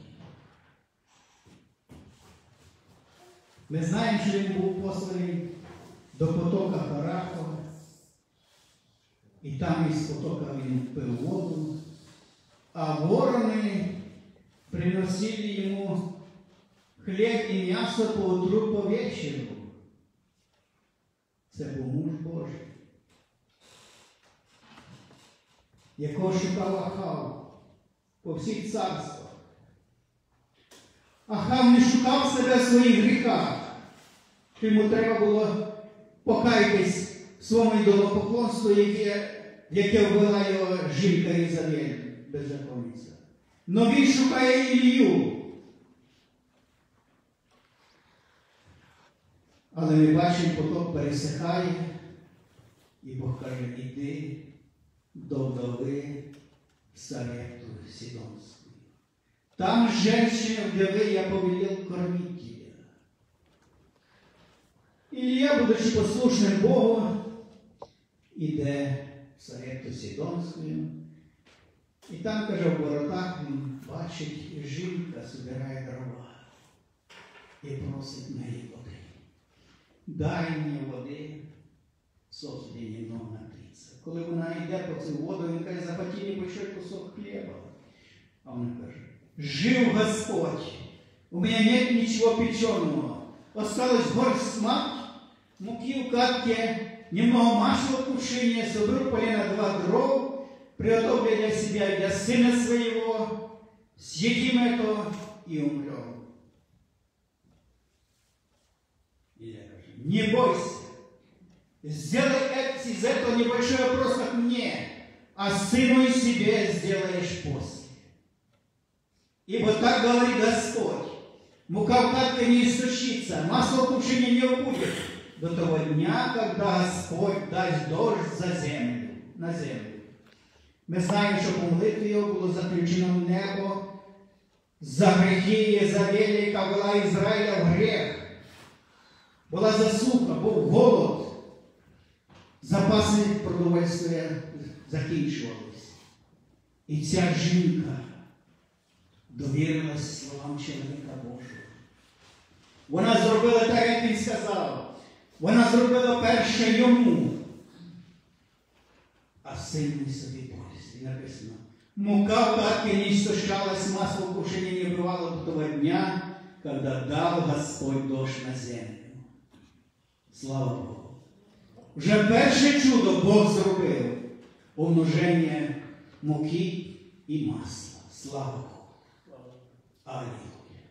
Ми знаємо, що він був посланий до потока Харахова, і там із потока він пив воду, а ворони приносили йому хліб і м'ясо по утру, по вечору. Це був муж Божий, якого шукав Ахав по всіх царствах. Ахав не шукав себе в своїх гріхах. Йому треба було покаятись в своєму ідолопоклонству, яке, яке ввела його жінка Ізавель, беззаконниця. Но він шукає Ілію. Але ми бачимо, поток пересихає, і Бог каже: «Іди до вдови в Сарепту Сидонську. Там женщина вдовы я повелел кормить тебя». Ілія, будучи послушним Богу, іде в Сарепту Сидонську. І там, каже, в воротах він бачить, жінка збирає дрова і просить неї води. «Дай мені води, сосуді немного напитися». Коли вона йде по цю воду, він каже: «Захвати небольшой кусок хліба». А вона каже: «Жив Господь, у меня нет ничего печеного. Осталось горсть муки в катке, немного масла в кувшине, соберу полено два дров, приготовлю для себя и для сына своего, съедим это и умрем. Илья говорит: не бойся, сделай из этого небольшой вопрос, как мне, а сыну и себе сделаешь после. Ибо так говорит Господь: мука в катке не истощится, масло в кувшине не убудет до того дня, когда Господь дасть дождь за землю, на землю. Ми знаємо, що по молитві його було заключено в небо за гріхи Єзавелі, яка вела Ізраїля в гріх. Була засуха, був голод. Запаси продовольствия закінчувались. І ця жінка довірилась словам чоловіка Божого. Вона зробила так, як він сказав. Вона зробила перше йому, а син не собі борщ. І написано: мука в катке не истощалась, масло в кувшине не бывало до того дня, когда дал Господь дождь на землю. Слава Богу. Вже перше чудо Бог зробив – умноження муки і масла. Слава Богу. Алілуя.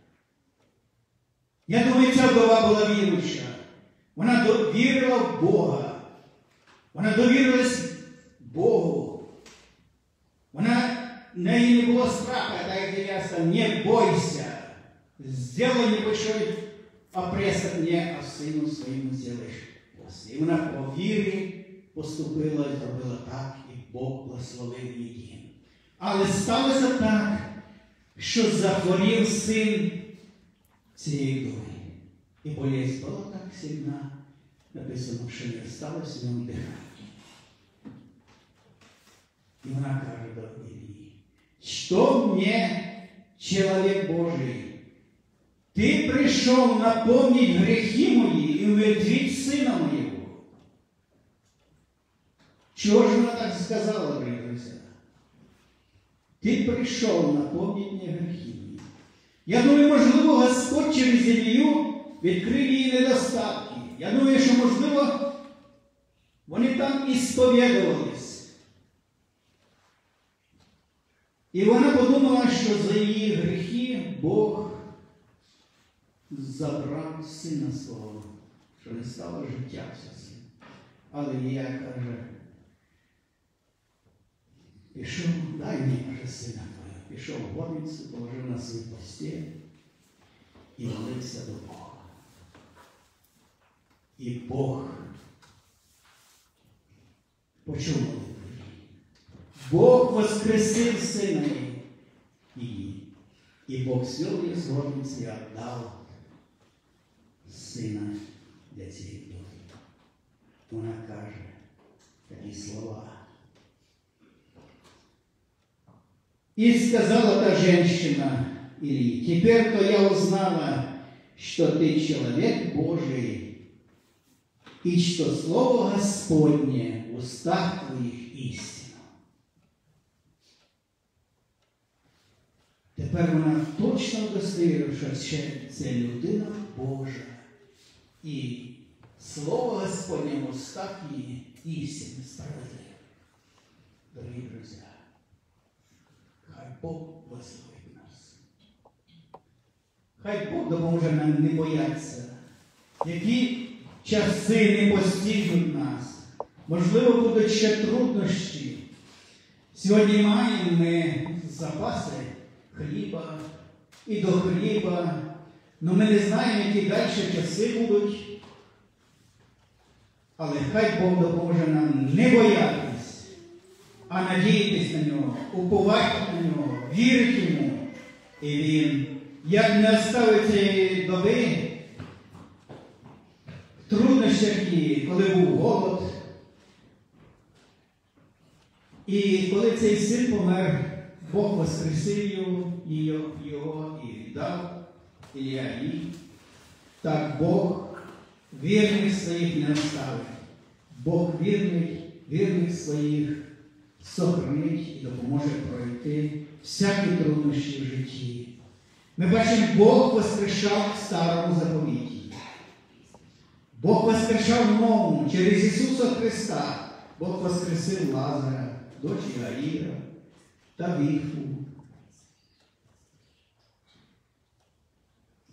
Я думаю, ця вдова була віруюча. Вона довірила в Бога. Вона довірилась Богу. Вона, в неї не було страха, так як Ілля сказав: не бойся, сделай небольшой опрес от мне, а сину своєму зробиш после. І вона по вірі поступила і зробила так, і Бог благословив її. Але сталося так, що захворів син цієї вдови. І болезнь була так сильна, написано, що не осталось в ньому дихання. И она каже до Ильи: что мне, человек Божий, ты пришел напомнить грехи мои и умертвить сына моего. Чего же она так сказала, дорогие друзья? Ты пришел напомнить мне грехи мои. Я думаю, можливо, Господь через Ілью відкрив її недостатки. Я думаю, що, можливо, вони там і сповідувались. І вона подумала, що за її гріхи Бог забрав сина свого, що не стало життя все син. Але Ілля каже: пішов, дай мені, каже, сина твого. Пішов в горницю, положив на свою постіль і молився до Бога. І Бог почув молитву. Бог воскресив сина її. І Бог свел її з горниці і віддав сина для цієї вдови. Вона каже такі слова: «И сказала та женщина Ильи: теперь-то я узнала, что ты человек Божий, и что Слово Господне в устах твоїх істина». Тепер вона точно удостоверила, що це людина Божа. І Слово Господнє в устах її істинне, справедливе. Дорогі друзі, хай Бог благословить нас. Хай Бог допоможе нам не боятися, які часи не постигнуть нас. Можливо, будуть ще труднощі. Сьогодні маємо ми запаси хліба і до хліба, але ми не знаємо, які далі часи будуть. Але хай Бог допоможе нам не боятись, а надіятись на нього, уповати на нього, вірити йому. І він, як не оставив цієї доби, в труднощах її, коли був голод, і коли цей син помер, Бог воскресив його, його і віддав Ілля їй. Так Бог вірних своїх не оставить. Бог вірний, вірних своїх сохранить і допоможе пройти всякі труднощі в житті. Ми бачимо, Бог воскрешав в старому заповіті. Бог воскрешав в новому, через Ісуса Христа. Бог воскресив Лазаря, дочі Аїра та Віфу.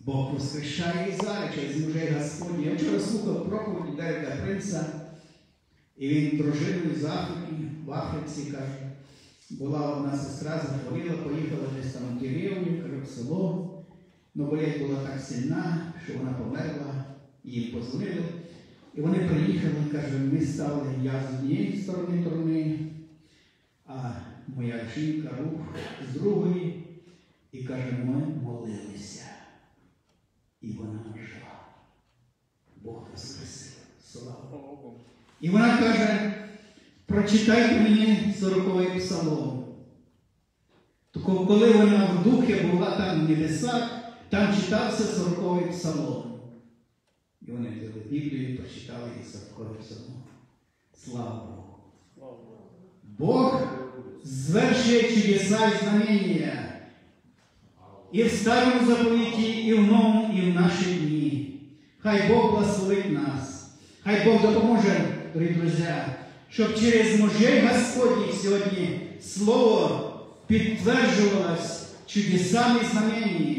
Бог воскрешає і зараз через мужей Господні. Я вчора слухав проповідь Дерека Принца, і він дружиною з Африки, в Африці, каже, була одна сестра, захворіла, поїхала десь там в деревню, каже, в село. Но болять була так сильна, що вона померла, їм позвонили. І вони приїхали, каже, ми стали, я з однієї сторони труни, а моя жінка, рух з другої. І каже, ми молилися. І вона жила. Бог воскресив. Слава Богу. І вона каже, прочитайте мені сороковий псалом. Тільки коли вона в духі була там в небесах, там читався сороковий псалом. І вони взяли Біблію і прочитали їй сороковий псалом. Слава Богу. Бог звершує чудеса і знамення. І в старому заповіті, і в новому, і в наші дні. Хай Бог благословить нас. Хай Бог допоможе, дорогі друзі, щоб через мужей Господніх сьогодні Слово підтверджувалось чудесами і знаменнями.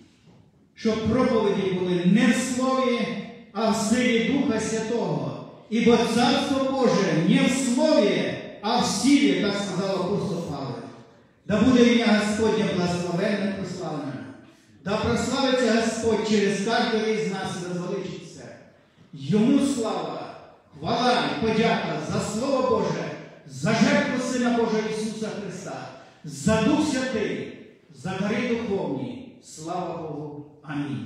Щоб проповіді були не в слові, а в силі Духа Святого. Ібо Царство Боже не в слові, а в силі, так сказав апостол Павло. Да буде ім'я Господнє благословенне, прославлене. Да прославиться Господь через кожного із нас і возвеличиться. Йому слава, хвала і подяка за Слово Боже, за жертву Сина Божого Ісуса Христа, за Дух Святий, за дари духовні. Слава Богу. Амінь.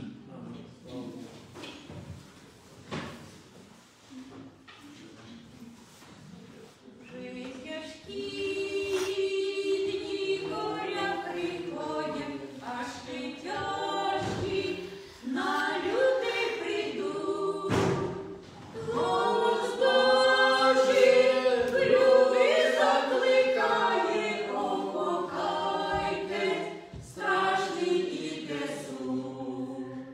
Страшний іде суд.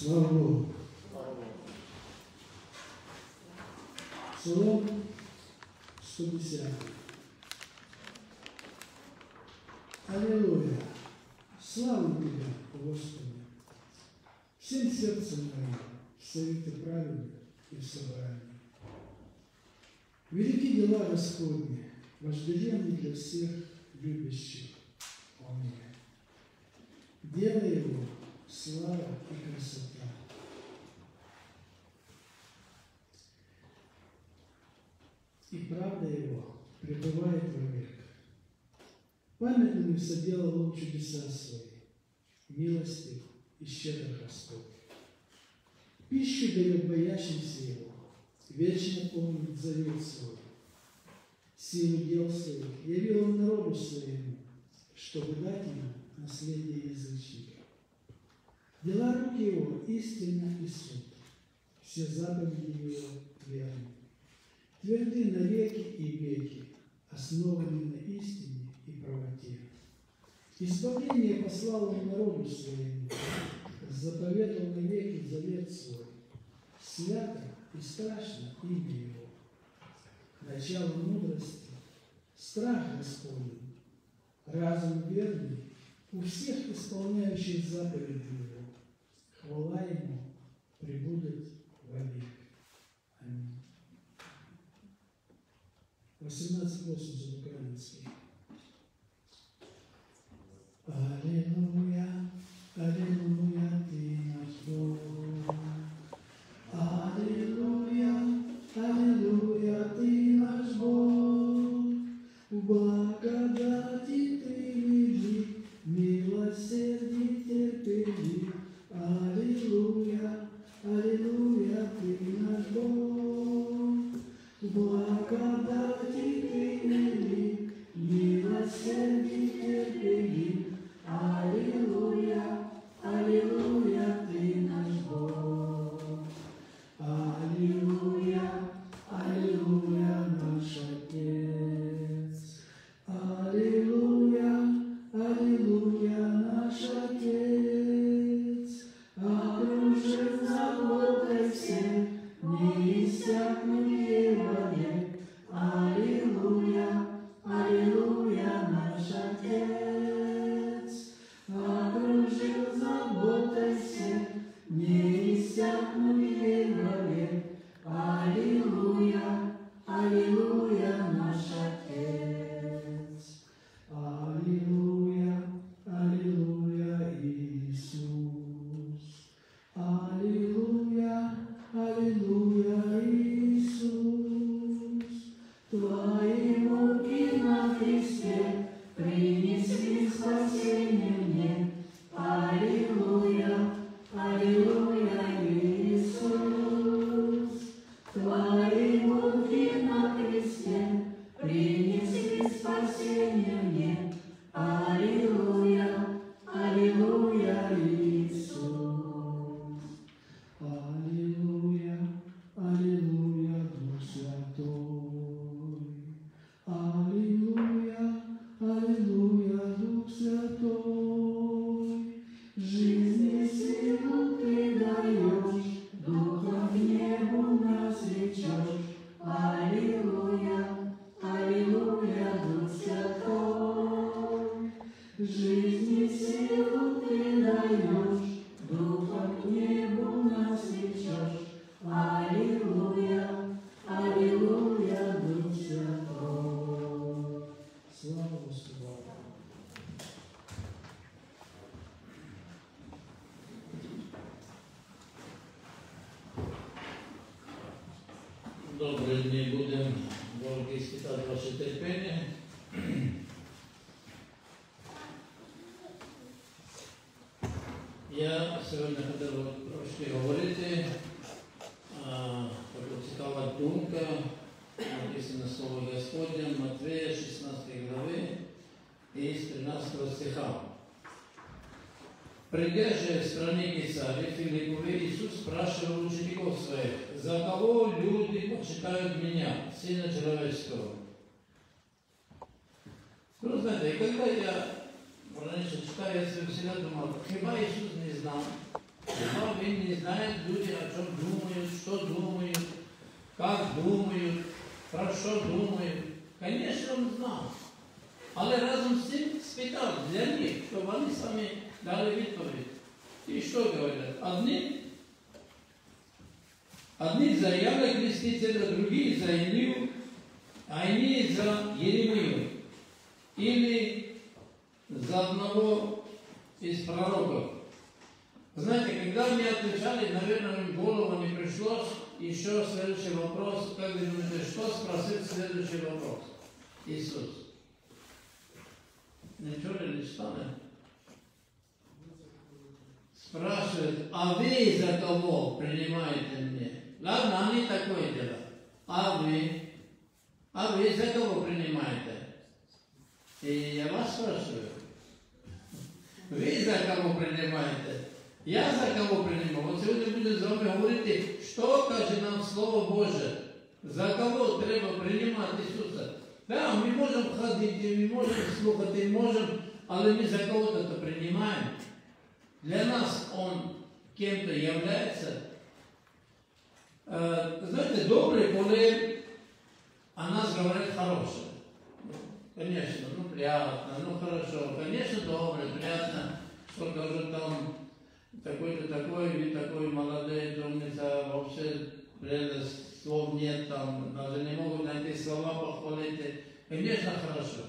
Слава Богу. Псалом сто десять. Аллилуйя. Славу Тебя, Господи, всем сердцем моим, в совете праведных и в собрании. Велики дела Господни, вожделенны для всех любящих О мне. Дело Его — слава и красота. И правда Его пребывает вовек. Памятными соделал Он чудеса Свои, милостив и щедр Господь. Пищу дает боящимся Его, вечно помнит завет Свой. Силу дел Своих явил Он народу Своему, чтобы дать им наследие язычников. Дела рук Его истина и суд, все заповеди Его верны. Тверды навеки и веки, основаны на истине и правоте. Избавление послал Он народу Своему, заповедал навеки завет Свой. Свято и страшно имя Его. Начало мудрости, страх Господень, разум верный у всех исполняющих заповеди Его. Хвала Ему пребудет вовек. Аминь. восемнадцать восемьдесят украинский. Аллилуйя, аллилуйя, Ты наш Бог. Аллилуйя, аллилуйя, Ты наш Бог. В благодати Ты велик, милосердие терпелив. Аллилуйя, аллилуйя, Ты наш Бог. В благодати Ты велик, милосердие терпелив. Аллилуйя, аллилуйя, Ты наш Бог. Аллилуйя, аллилуйя, наш Отец. Аллилуйя, аллилуйя, наш Отец. Окружив заботой всех, не иссякнет вовек. Аллилуйя, аллилуйя, наш Отец. Окружив заботой всех, не иссякнет вовек. Аллилуйя, аллилуйя, наш Отец. Аллилуйя, аллилуйя, Иисус. Аллилуйя, аллилуйя, Иисус. Твои муки на кресте принесли спасение мне. Аллилуйя, аллилуйя, Иисус. Твои муки на кресте принесли спасение мне. Аллилуйя, аллилуйя, Иисус. Аллилуйя, аллилуйя, Дух Святой. Аллилуйя, аллилуйя, Дух Святой. Жизнь и силу Ты даешь, Духом к небу нас влечешь. Аллилуйя, аллилуйя, Дух Святой. Жизнь и силу Ты даешь, Духом к небу нас влечешь. Аллилуйя, аллилуйя, Дух Святой. Слава Господу. Добрые дни, будем Бог испытать ваше терпение. Я сегодня хотел трошки говорити, процитовать думка, написано Слово Господне, Матвея шестнадцатой главы из тринадцатого стиха. Придя же в стране Кесарии Филипповой, Иисус спрашивал учеников своих: за кого люди почитают меня, Сына Человеческого? Ну, знаете, когда я раньше читаю, я всегда думал, хиба Иисус не знал, Но вы не знаете, люди о чем думают, что думают, как думают, про что думают. Конечно, он знал. Але разом з цим спитав для них, щоб вони самі дали відповідь. І що говорять? Одні, одні за Иоанна Крестителя, другие за Илью, а иные за Еремию. Или за одного из пророков. Знаете, когда мне отвечали, наверное, в голову не пришлось еще следующий вопрос. Как вы думаете, что спросил следующий вопрос? Иисус. Ничего не станет. Спрашивает, а вы за кого принимаете меня? Ладно, они такое дело. А вы? А вы за кого принимаете? И я вас спрашиваю. Вы за кого принимаете? Я за кого принимаю? Вот сегодня будем с вами говорить, что каже нам Слово Божие. За кого треба принимать Иисуса? Да, мы можем ходить, мы можем слухать, мы можем, але мы за кого-то принимаем. Для нас Он кем-то является. Знаете, добрый, коли о нас говорят хорошее. Конечно, ну приятно, ну хорошо, конечно, добрый, приятно, что говорят там такой-то такой, ведь такой молодой, умница, вообще прелесть, слов нет там, даже не могут найти слова похвалить. Конечно, хорошо.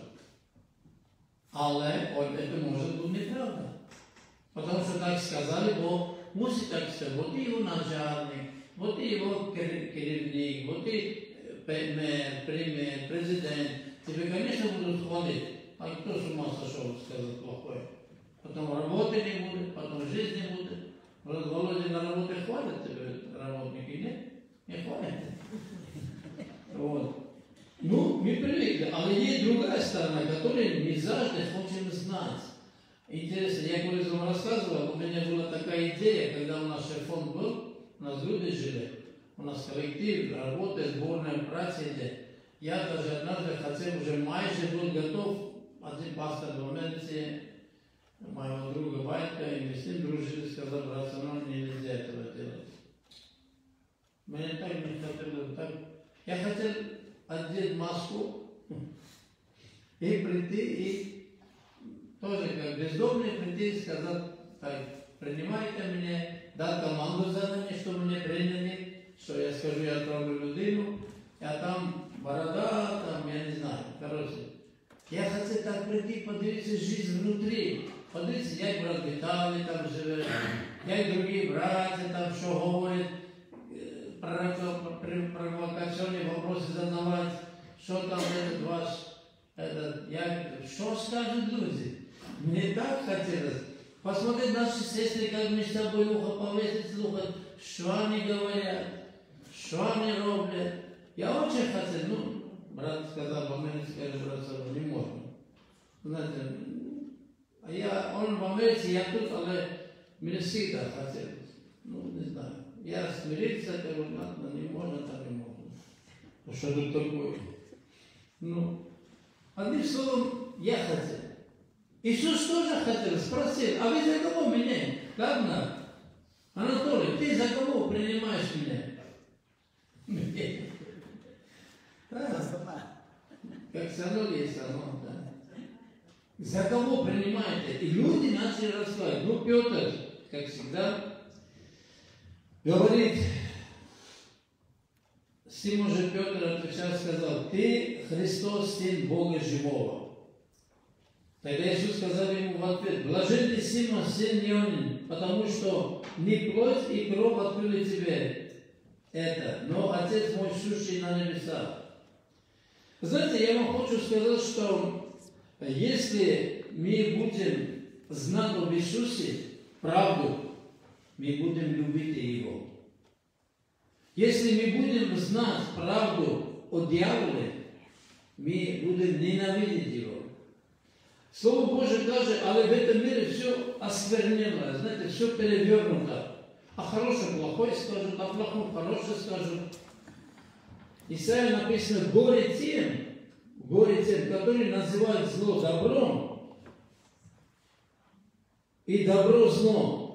Але это может быть неправда. Потому что так сказали, Бог мусит так сказать. Вот и его начальник, вот и его керівник, вот и мэр, премьер, президент. Тебе, конечно, будут хвалить. А кто с ума сошел сказать плохое? Потом работы не будет, потом жизни не будет. Володя на работе хвалят тебе работники, нет? Не хвалят. Вот. Ну, мы привыкли. Але есть другая сторона, которую не завжди хотим знать. Интересно, я говорю, вам рассказывал, у меня была такая идея, когда у нас шефон был, у нас люди жили, у нас коллектив, работа, сборная, праца. Я даже однажды хотел, уже майже был готов, один пастор в Америке, моего друга Вайка, и мы с ним дружили, сказал, брат, но нельзя этого делать. Мне так не хотелось, так. Я хотел одеть маску и прийти, и тоже как бездомный прийти и сказать, так, принимайте меня, дать команду за нами, чтобы меня приняли, что я скажу, я отправлю людину, а там борода, там, я не знаю, короче. Я хотел так прийти, подивиться жизнь внутри. Подивиться, як брат Віталій там живе, як другі братья там, що говорять, провокационные вопросы задавать, что там этот ваш, этот, як, что скажут люди. Мне так хотелось посмотреть наши сестры, как мы с тобой ухо повесить, слухать, что они говорят, что они роблят. Я очень хотел, ну, брат сказал, в Америке, скажет, брат, не можно. Знаете, а я, он в Америке, я тут, але мне всегда хотелось. Ну, не знаю. Я смирился, говорю, ладно, не можно, так не можно. А что тут такое? Ну, одним словом, я хотел. Иисус тоже хотел, спросил, а вы за кого меня? Ладно, Анатолий, ты за кого принимаешь меня? Да. Как сано есть сано, да. За кого принимаете? И люди начали рассказывать. Ну, Петр, как всегда, говорит, Симон же Петр отвечал, сказал, ты Христос, Сын Бога Живого. Тогда Иисус сказал ему в ответ, блажен ты, Симон, сын Ионин, потому что не плоть и кровь открыли тебе это, но Отец мой, сущий на небесах. Знаете, я вам хочу сказать, что если мы будем знать об Иисусе правду, мы будем любить Его. Если мы будем знать правду о дьяволе, мы будем ненавидеть его. Слово Божие даже, але в этом мире все осквернено, знаете, все перевернуто. А хорошее плохое скажут, а плохое хорошее скажут. Исайя написано, горе тем, горе тем, которые называют зло добром, и добро злом.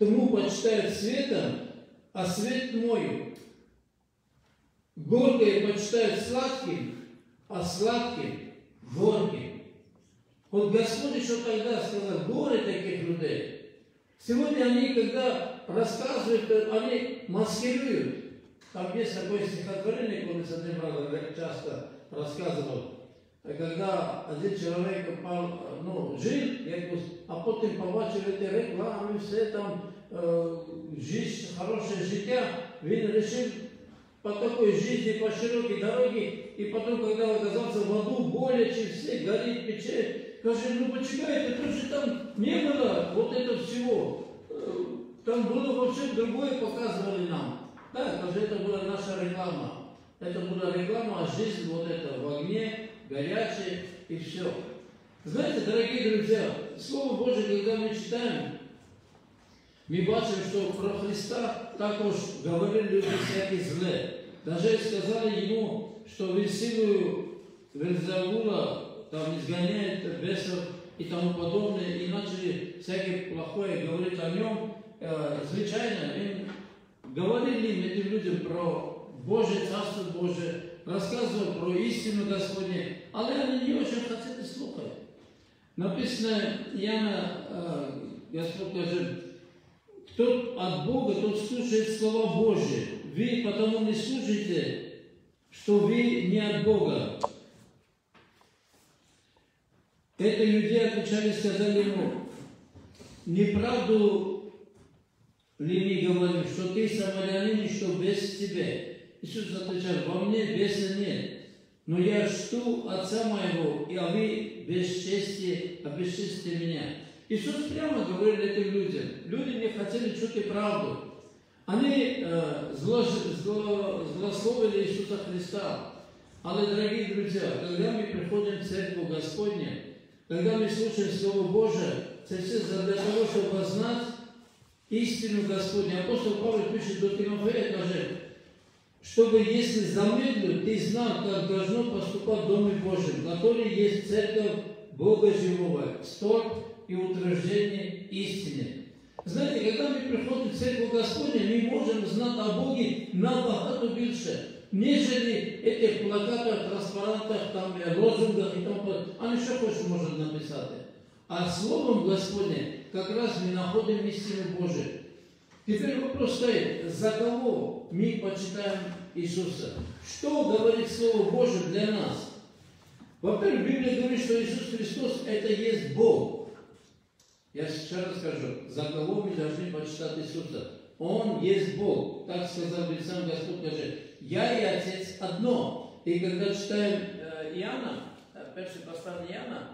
тому почитают светом, а свет мой. Горькое почитают сладким, а сладким горьким. Вот Господь еще тогда сказал, горе таких людей. Сегодня они, когда рассказывают, они маскируют. Там есть такое стихотворение, которое с одним разом часто рассказывал. Когда один человек ну, жил, а потом побачил эти рекламы, все там, э, жизнь, хорошее життя, он решил по такой жизни, по широкой дороге, и потом, когда оказался в аду, более чем все, горит, печет, скажи, ну почекайте, то же там не было вот этого всего. Там было вообще другое, показывали нам. Да, потому что это была наша реклама. Это была реклама, а жизнь вот это в огне, горячее и все. Знаете, дорогие друзья, Слово Божие, когда мы читаем, мы бачим, что про Христа також говорили люди всякие зле. Даже сказали ему, что Вельсилию Вельзевула там изгоняет бесов и тому подобное, и начали всякое плохое говорить о нем. Э, звичайно, им говорили им, этим людям про Божие Царство Божие, рассказывали про истину Господню, але они не очень хотели слухать. Написано, Иоанна, э, Господь говорит, кто от Бога, тот слушает слова Божие. Вы потому не слушаете, что вы не от Бога. Это иудеи отвечали, сказали ему, неправду ли мы говорим, что ты самарянин, что без тебя? Иисус отвечал, во мне беса нет, но я жду Отца моего, и а вы бесчестие, обесчестите меня. Иисус прямо говорил этим людям. Люди не хотели чуть правду. Они э, зло, зло, злословили Иисуса Христа. Але, дорогие друзья, когда мы приходим в Церковь Господню, когда мы слушаем Слово Божие, это все для того, чтобы знать истину Господню. Апостол Павел пишет до Тимофея, скажет, чтобы, если замедлил, ты знал, как должно поступать в Доме Божьем, который есть Церковь Бога Живого, столб и утверждение истины. Знаете, когда мы приходим в Церковь Господню, мы можем знать о Боге набагато більше, нежели этих плакатах, транспарантах, там, лозунгах и тому подобное. Они что хочешь может написать. А Словом Господним как раз мы находим истину Божию. Теперь вопрос стоит, за кого мы почитаем Иисуса? Что говорит Слово Божие для нас? Во-первых, Библия говорит, что Иисус Христос это есть Бог. Я сейчас расскажу, за кого мы должны почитать Иисуса. Он есть Бог. Так сказал ведь сам Господь, скажет, я и Отец одно. И когда читаем э, Иоанна, первый послание Иоанна,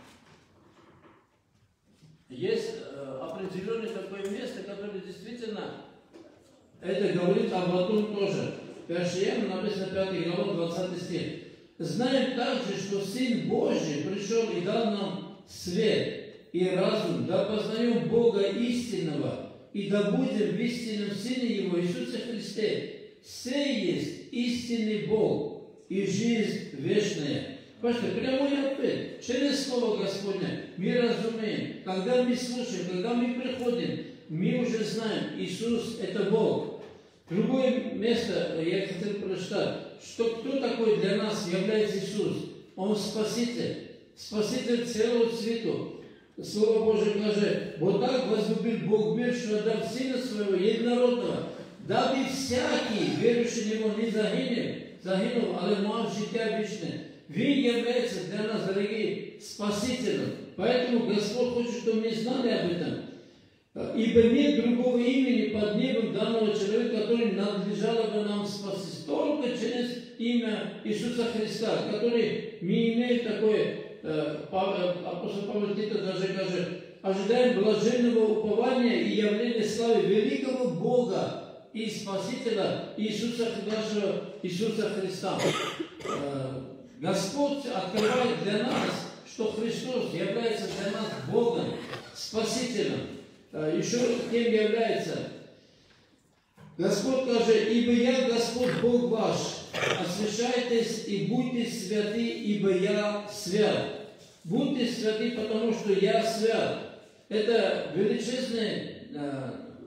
есть э, определенное такое место, которое действительно, это говорит об одном тоже. первый Иоанна написано пятая глава, двадцатый стих. Знаем также, что Сын Божий пришел и дал нам свет и разум, да познаем Бога истинного, и да будем в истинном Сыне Его, Иисусе Христе. Сей есть истинный Бог и жизнь вечная. Пожалуйста, прямой ответ. Через Слово Господне мы разумеем, когда мы слушаем, когда мы приходим, мы уже знаем, Иисус это Бог. Другое место я хотел прочитать, что кто такой для нас является Иисус? Он Спаситель, Спаситель целого света. Слово Божие говорит, вот так возлюбил Бог мир, что отдал Сына Своего единородного, дабы всякий, верующий в Него, не загинул, загинул, але мав життя вечное. Він является для нас, дорогие, Спасителем. Поэтому Господь хочет, чтобы мы знали об этом. Ибо нет другого имени под небом данного человека, который надлежало бы нам спастись. Только через имя Иисуса Христа, который мы имеем такое, апостол Павел Тита даже говорит, ожидаем блаженного упования и явления славы великого Бога и Спасителя Иисуса, нашего Иисуса Христа. Господь открывает для нас, что Христос является для нас Богом, Спасителем. Еще кем является? Господь скажет, ибо я Господь Бог ваш, освящайтесь и будьте святы, ибо я свят. Будьте святы, потому что я свят. Это величественное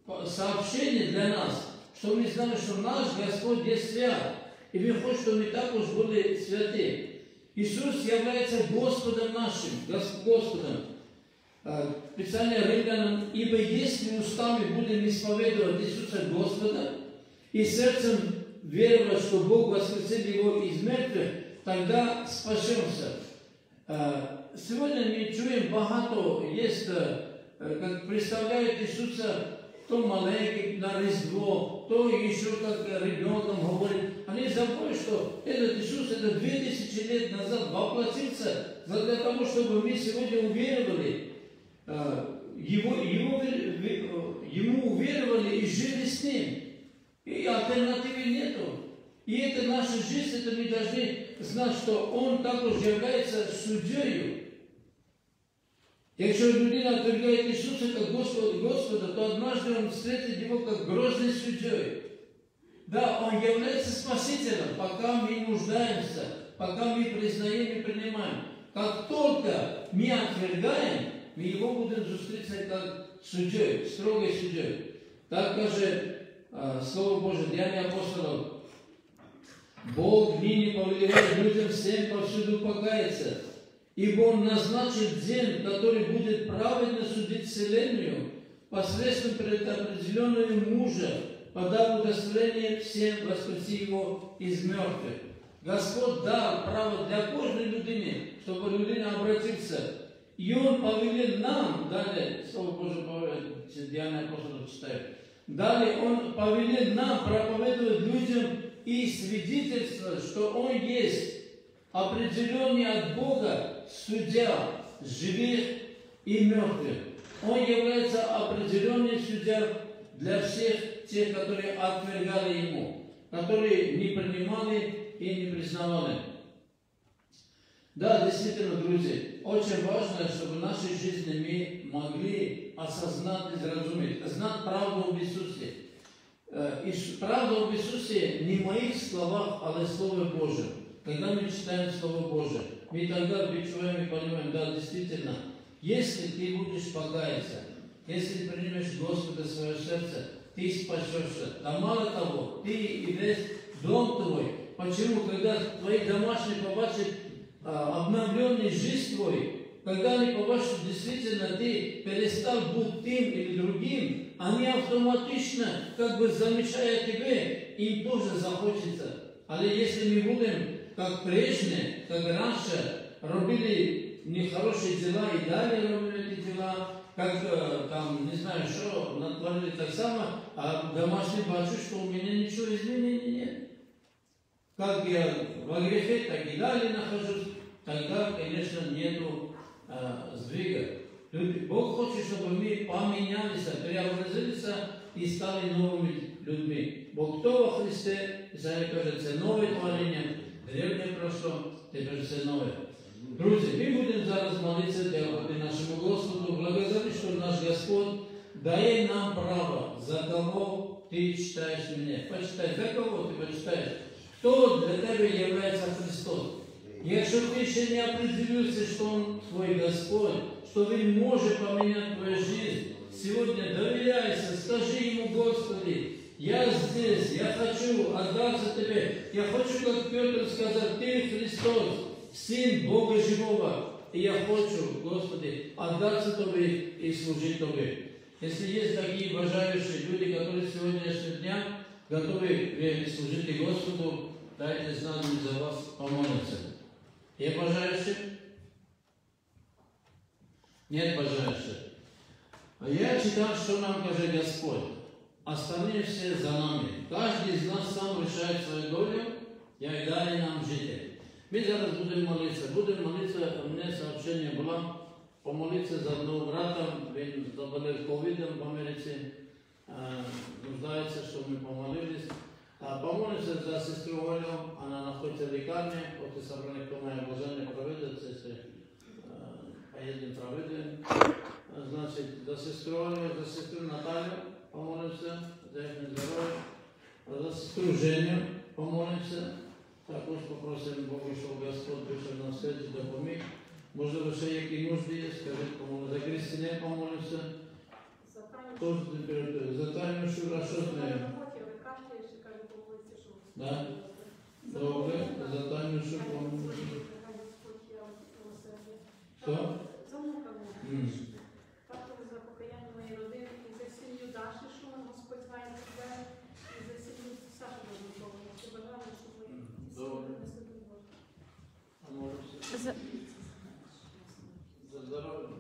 сообщение для нас, что мы знаем, что наш Господь есть свят. И мы хотим, чтобы мы також были святы. Иисус является Господом нашим, Господом. Писание Римлянам: ибо если устами будем исповедовать Иисуса Господа и сердцем веровать, что Бог воскресил Его из мертвых, тогда спасемся. Сегодня мы чуем багато, есть, как представляют Иисуса, то маленький на Рождество, то еще как ребенком говорит. Они забыли, что этот Иисус, это две тысячи лет назад воплотился для того, чтобы мы сегодня уверовали. Его, его, ему уверовали и жили с Ним. И альтернативы нету. И это наша жизнь, это мы должны знать, что Он також является судьей. Если людина отвергает Иисуса как Господа, Господа, то однажды он встретит Его как грозный судьей. Да, Он является Спасителем, пока мы нуждаемся, пока мы признаем и принимаем. Как только мы отвергаем, мы Его будем встречать как судьей, строгой судьей. Так каже Слово Божие, Деяния апостолов: Бог ныне повелевает людям всем повсюду покаяться, ибо Он назначил день, который будет праведно судить вселенную посредством предопределенного мужа, подав удостоверение всем воскресить Его из мертвых. Господь дал право для каждой людини, чтобы людина обратился. И Он повелел нам, далее, Слово Божие повелел, Деяния апостолов читает, далее Он повелел нам проповедовать людям и свидетельствовать, что Он есть определенный от Бога судья живых и мертвых. Он является определенным судья для всех тех, которые отвергали Ему, которые не принимали и не признавали. Да, действительно, друзья, очень важно, чтобы в нашей жизни мы могли осознать и разуметь, знать правду об Иисусе. И правда об Иисусе не в моих словах, а в Слове Божьем. Когда мы читаем Слово Божие, мы тогда бичуем и понимаем, да, действительно, если ты будешь покаяться, если ты примешь Господа в свое сердце, ты спасешься. А мало того, ты и весь дом твой. Почему? Когда твои домашние побачат а, обновленный жизнь твой, когда они побачат, что действительно ты перестал быть тем или другим, они автоматично, как бы замечая тебе, им тоже захочется. Але если мы будем, как прежде, как раньше, робили нехорошие дела и далее робили эти дела, как там, не знаю, что натворили так само, а домашний бачу, что у меня ничего изменений нет. Как я во грехе, так и далее нахожусь, тогда, конечно, нету а, сдвига. Бог хочет, чтобы мы поменялись, преобразились и стали новыми людьми. Бог кто во Христе, Писание кажется, новое творение, древнее прошло, теперь все новое. Друзья, мы будем зараз молиться для нашему Господу, благодарить, что наш Господь дает нам право, за кого ты читаешь меня. Почитай, за кого ты почитаешь? Кто для тебя является Христос? Если ты еще не определился, что Он твой Господь, что Він може поменять твою жизнь, сегодня доверяйся, скажи Ему: Господи, я здесь, я хочу отдаться Тебе. Я хочу, как Петр сказал, Ты Христос, Сын Бога Живого. И я хочу, Господи, отдаться Тебе и служить Тебе. Если есть такие уважающие люди, которые сегодняшнего дня готовы служить Господу, дайте знать, мы за вас помолимся. Есть бажающие? Нет бажающих. Я читал, что нам скажет Господь. Остальные все за нами. Каждый из нас сам решает свою долю, як далі нам жити. Мы зараз будем молиться. Будем молиться, у меня сообщение было, помолиться за одного брата, он заболел ковидом в Америке, нуждается, чтобы мы помолились. Помолимся за сестру Олю, она находится в лекарне, после собрания, кто мое обожание проведет, если поедем проведем. Значит, за сестру Олю, за сестру Наталью помолимся, за их здоровье, за сестру Женю помолимся. Також попросим Бога, щоб Господь вийшов на світі, допоміг. Можливо, ще які нужди є, скажіть, помолимося. За Кристине помолимося. За про що На ти? роботі, але кашляєш і каже по вулиці, що Да? Добре, за Танюшу помогу. Хто? За внуками. М. Також за покаяння моєї родини і за сім'ю Даші, що Господь знає тебе, і за сім'ю Саші Боженкова. Я бажаю, щоб ви Добре. принесли до Бога. А може все? За- За здоров'я.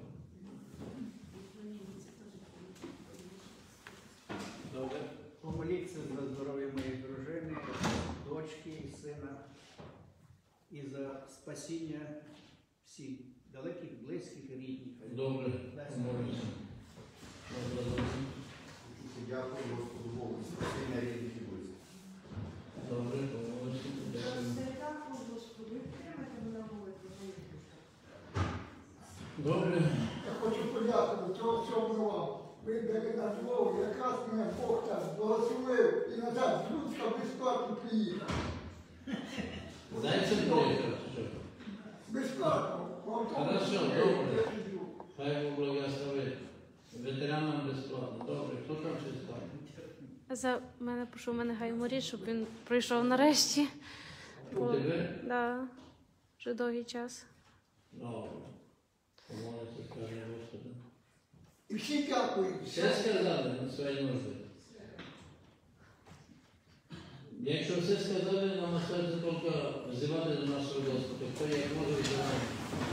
Добре. Помоліться за здоров'я моєї дружини, дочки і сина, і за спасіння всіх далеких, близьких і рідних. Добре, помолимося. Добре, добре. Дякую Господу Богу, спасіння рідних і близьких. Добре, помолимося. Добре. Я хочу подякувати цього всього вам. Ви дали на слово, якраз мене Бог так благословив і назад з Луцька безплатно приїхав. Зайцем приїхав, що? Безплатно. Хорошо, добре. Хай Бог благословить. Ветеранам безплатно. Добре, хто там ще стане? За мене прошу мене Гайморі, щоб він прийшов нарешті. У тебе? Да, вже довгий час. Добре. Помолимося, скажи Господу. І всі дякують. Все сказали на свої нужди. Якщо все сказали, нам остається тільки взивати до нашого Господа. Хто як може взивати.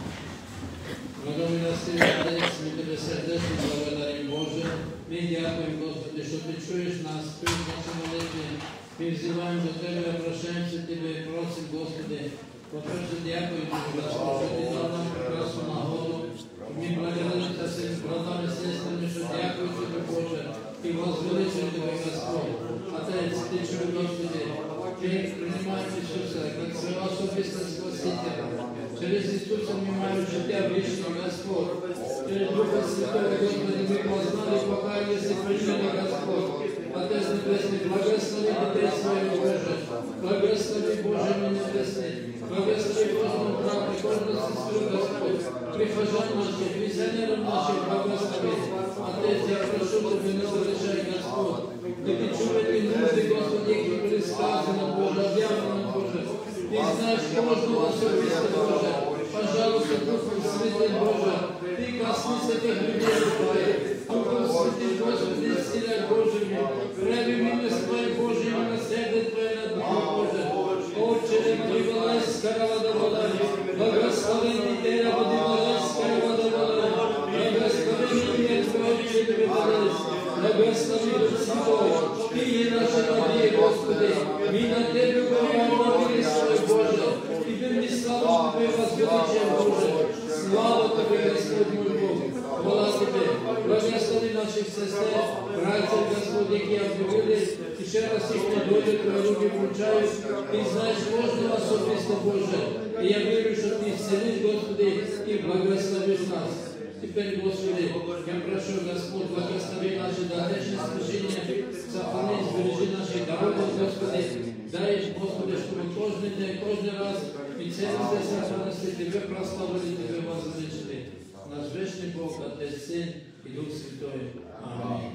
Благомилостивий Отець, ми тебе сердечно благодаримо, Боже. Ми дякуємо, Господи, що ти чуєш нас, чуєш наші молитви. Ми взиваємо до Тебе, прощаємося Тебе, просимо, Господи. По-перше, дякую Тобі, Господи, що ти дав нам прекрасну нагоду. Ми благодаримося своїм братам і сестрами, що дякую Тобі, Боже, і возвеличуємо Тебе, Господь. Отець, Ти чув, Господи, Ти приймаєш Ісуса, як свого особистого Спасителя. Через Ісуса ми маємо життя вічне, Господь. Через Духа Святого, Господи, ми познали, покаялися, прийняли, Господь. Отець Небесний, благослови дітей своїх, Боже. Благослови, Боже, мій Небесний. Благослови кожного брата, кожну сестру, Господь. Прихожан наших, візіонерам наших, благослови. Отець, я прошу Тебе, не залишай, Господь. Ти відчуваєш нужди, Господь, які були сказано, Боже, об'явлено, Боже. Ти знаєш кожного особисто, Боже. Пожалуйста, Духом Святим, Боже, Ти коснися тих людей, Боже. Духом Святим, Господи, сіля Божими. Пряви милость Божие, милосердие Твое над нами, Боже. Отче, привелась скорова до вода. Благословенный Ты, воды велась скорова до вода. Благословенный Ты, Отче, Тебе велась. Благослови Дух Святой. Ты есть наша надежда, Господи. Мы на Тебе уповаем, милость Боже. Тебе мы славу Тебе возвеличим, Боже. Слава Тебе, Господь мой Бог. Хвала Тебе. Благослови наших сестер, братьев, Господь, які об'явили. І ще раз їх на долю Твої руки вручають. Ти знаєш кожного особисто, Боже. І я вірю, що Ти зцілиш, Господи, і благословиш нас. Теперь, Господи, я прошу, Господь, благослови наши дальнейшие служения, сохрани, збережи наши дороги, Господи. Дай, Господи, чтобы кожный день, кожный раз и целый сохранности Тебе прославили, Тебе возвеличили. Наш вечный Бог, Отец, Сын и Дух Святой. Аминь.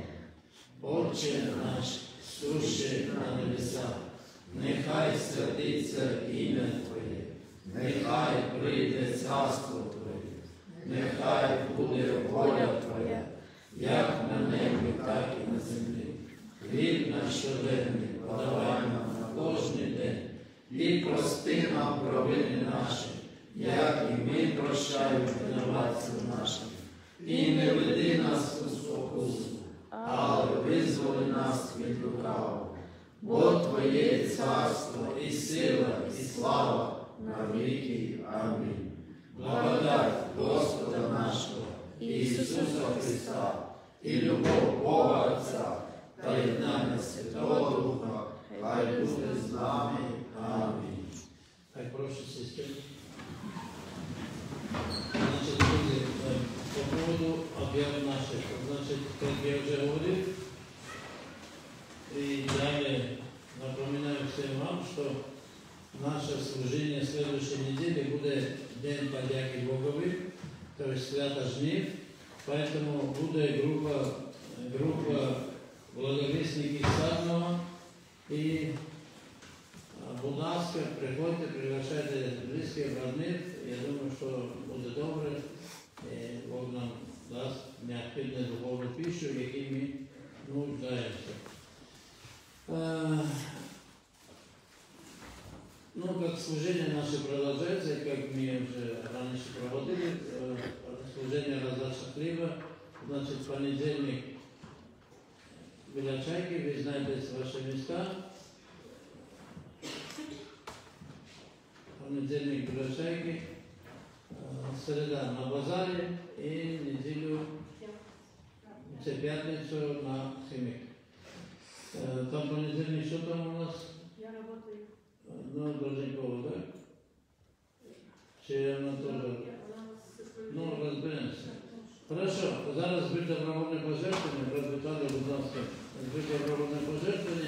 Отче наш, сущий на небесах, нехай святиться ім'я Твоє, нехай прийде царство Твоє, нехай буде воля Твоя, як на небі, так і на землі. Хліб наш щоденний подавай нам на кожний день, і прости нам провини наші, як і ми прощаємо винуватцям нашим. І не веди нас у спокусу, але визволи нас від лукавого. Бо Твоє царство і сила, і слава на віки. Амінь. Благодать Господа нашого, Ісуса Христа, і любов Бога Отця, та єднання Святого Духа, хай буде з нами. Амінь. Хай прошу сестри. Значить, друзі, по поводу об'яв наших, значить, як я вже говорив, и далее напоминаю всем вам, что наше служение в следующей неделе будет День подяки Богови, то есть свято жнив, поэтому будет группа, группа благовісники Садного. І, будь ласка, приходьте, приглашайте близьких, родних. Я думаю, що буде добре. Бог нам дасть необхідну духовну пищу, в якій ми нуждаемся. Ну, как служение наше продолжается, как мы уже раньше проводили, служение раздача хлеба, значит, в понедельник Белячайки, вы знаете ваши места. Понедельник Белячайки, среда на базаре и неделю, в пятницу на Химик. Там понедельник, что там у нас? Я работаю. Ну, Должникова, да? Чи вона тоже? Ну, розберемося. Хорошо, зараз збір добровольне пожертвування, брат Віталій, будь ласка, збір добровольне пожертвування.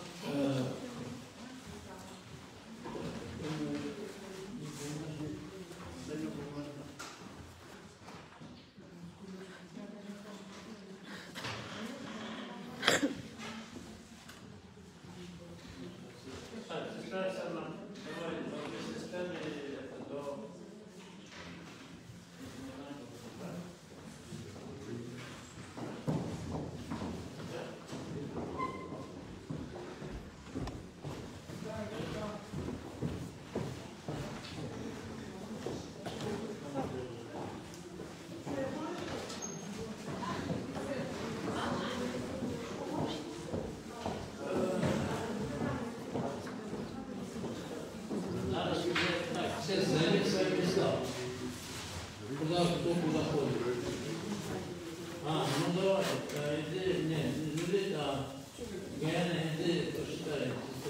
Все займіть свої міста. Куда, хто куди ходить? А, ну давай, іди, ні, не Жулит, а Гена, іди, почитай.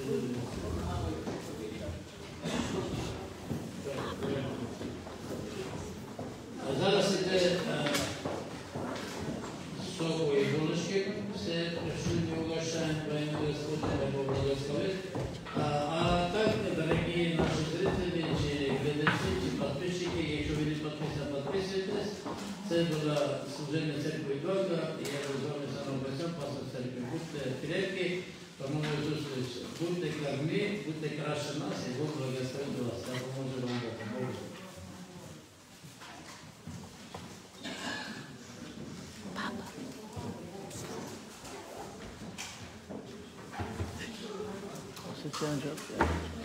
А зараз іде сокові булочки, все пришли, угощаем, поїмо Господня, Бог благословить. А так, дорогие наши зрители, глядачи, подписчики, якщо ви не підписані, підписуйтесь. Це було служення церкви Бога, і я з вами саме Басян, пастор церкви. Будьте крепкі, по новій зустрічі. Будьте кормі, будьте краще нас, і Бог благословить вас. Я поможу вам Богу. Папа.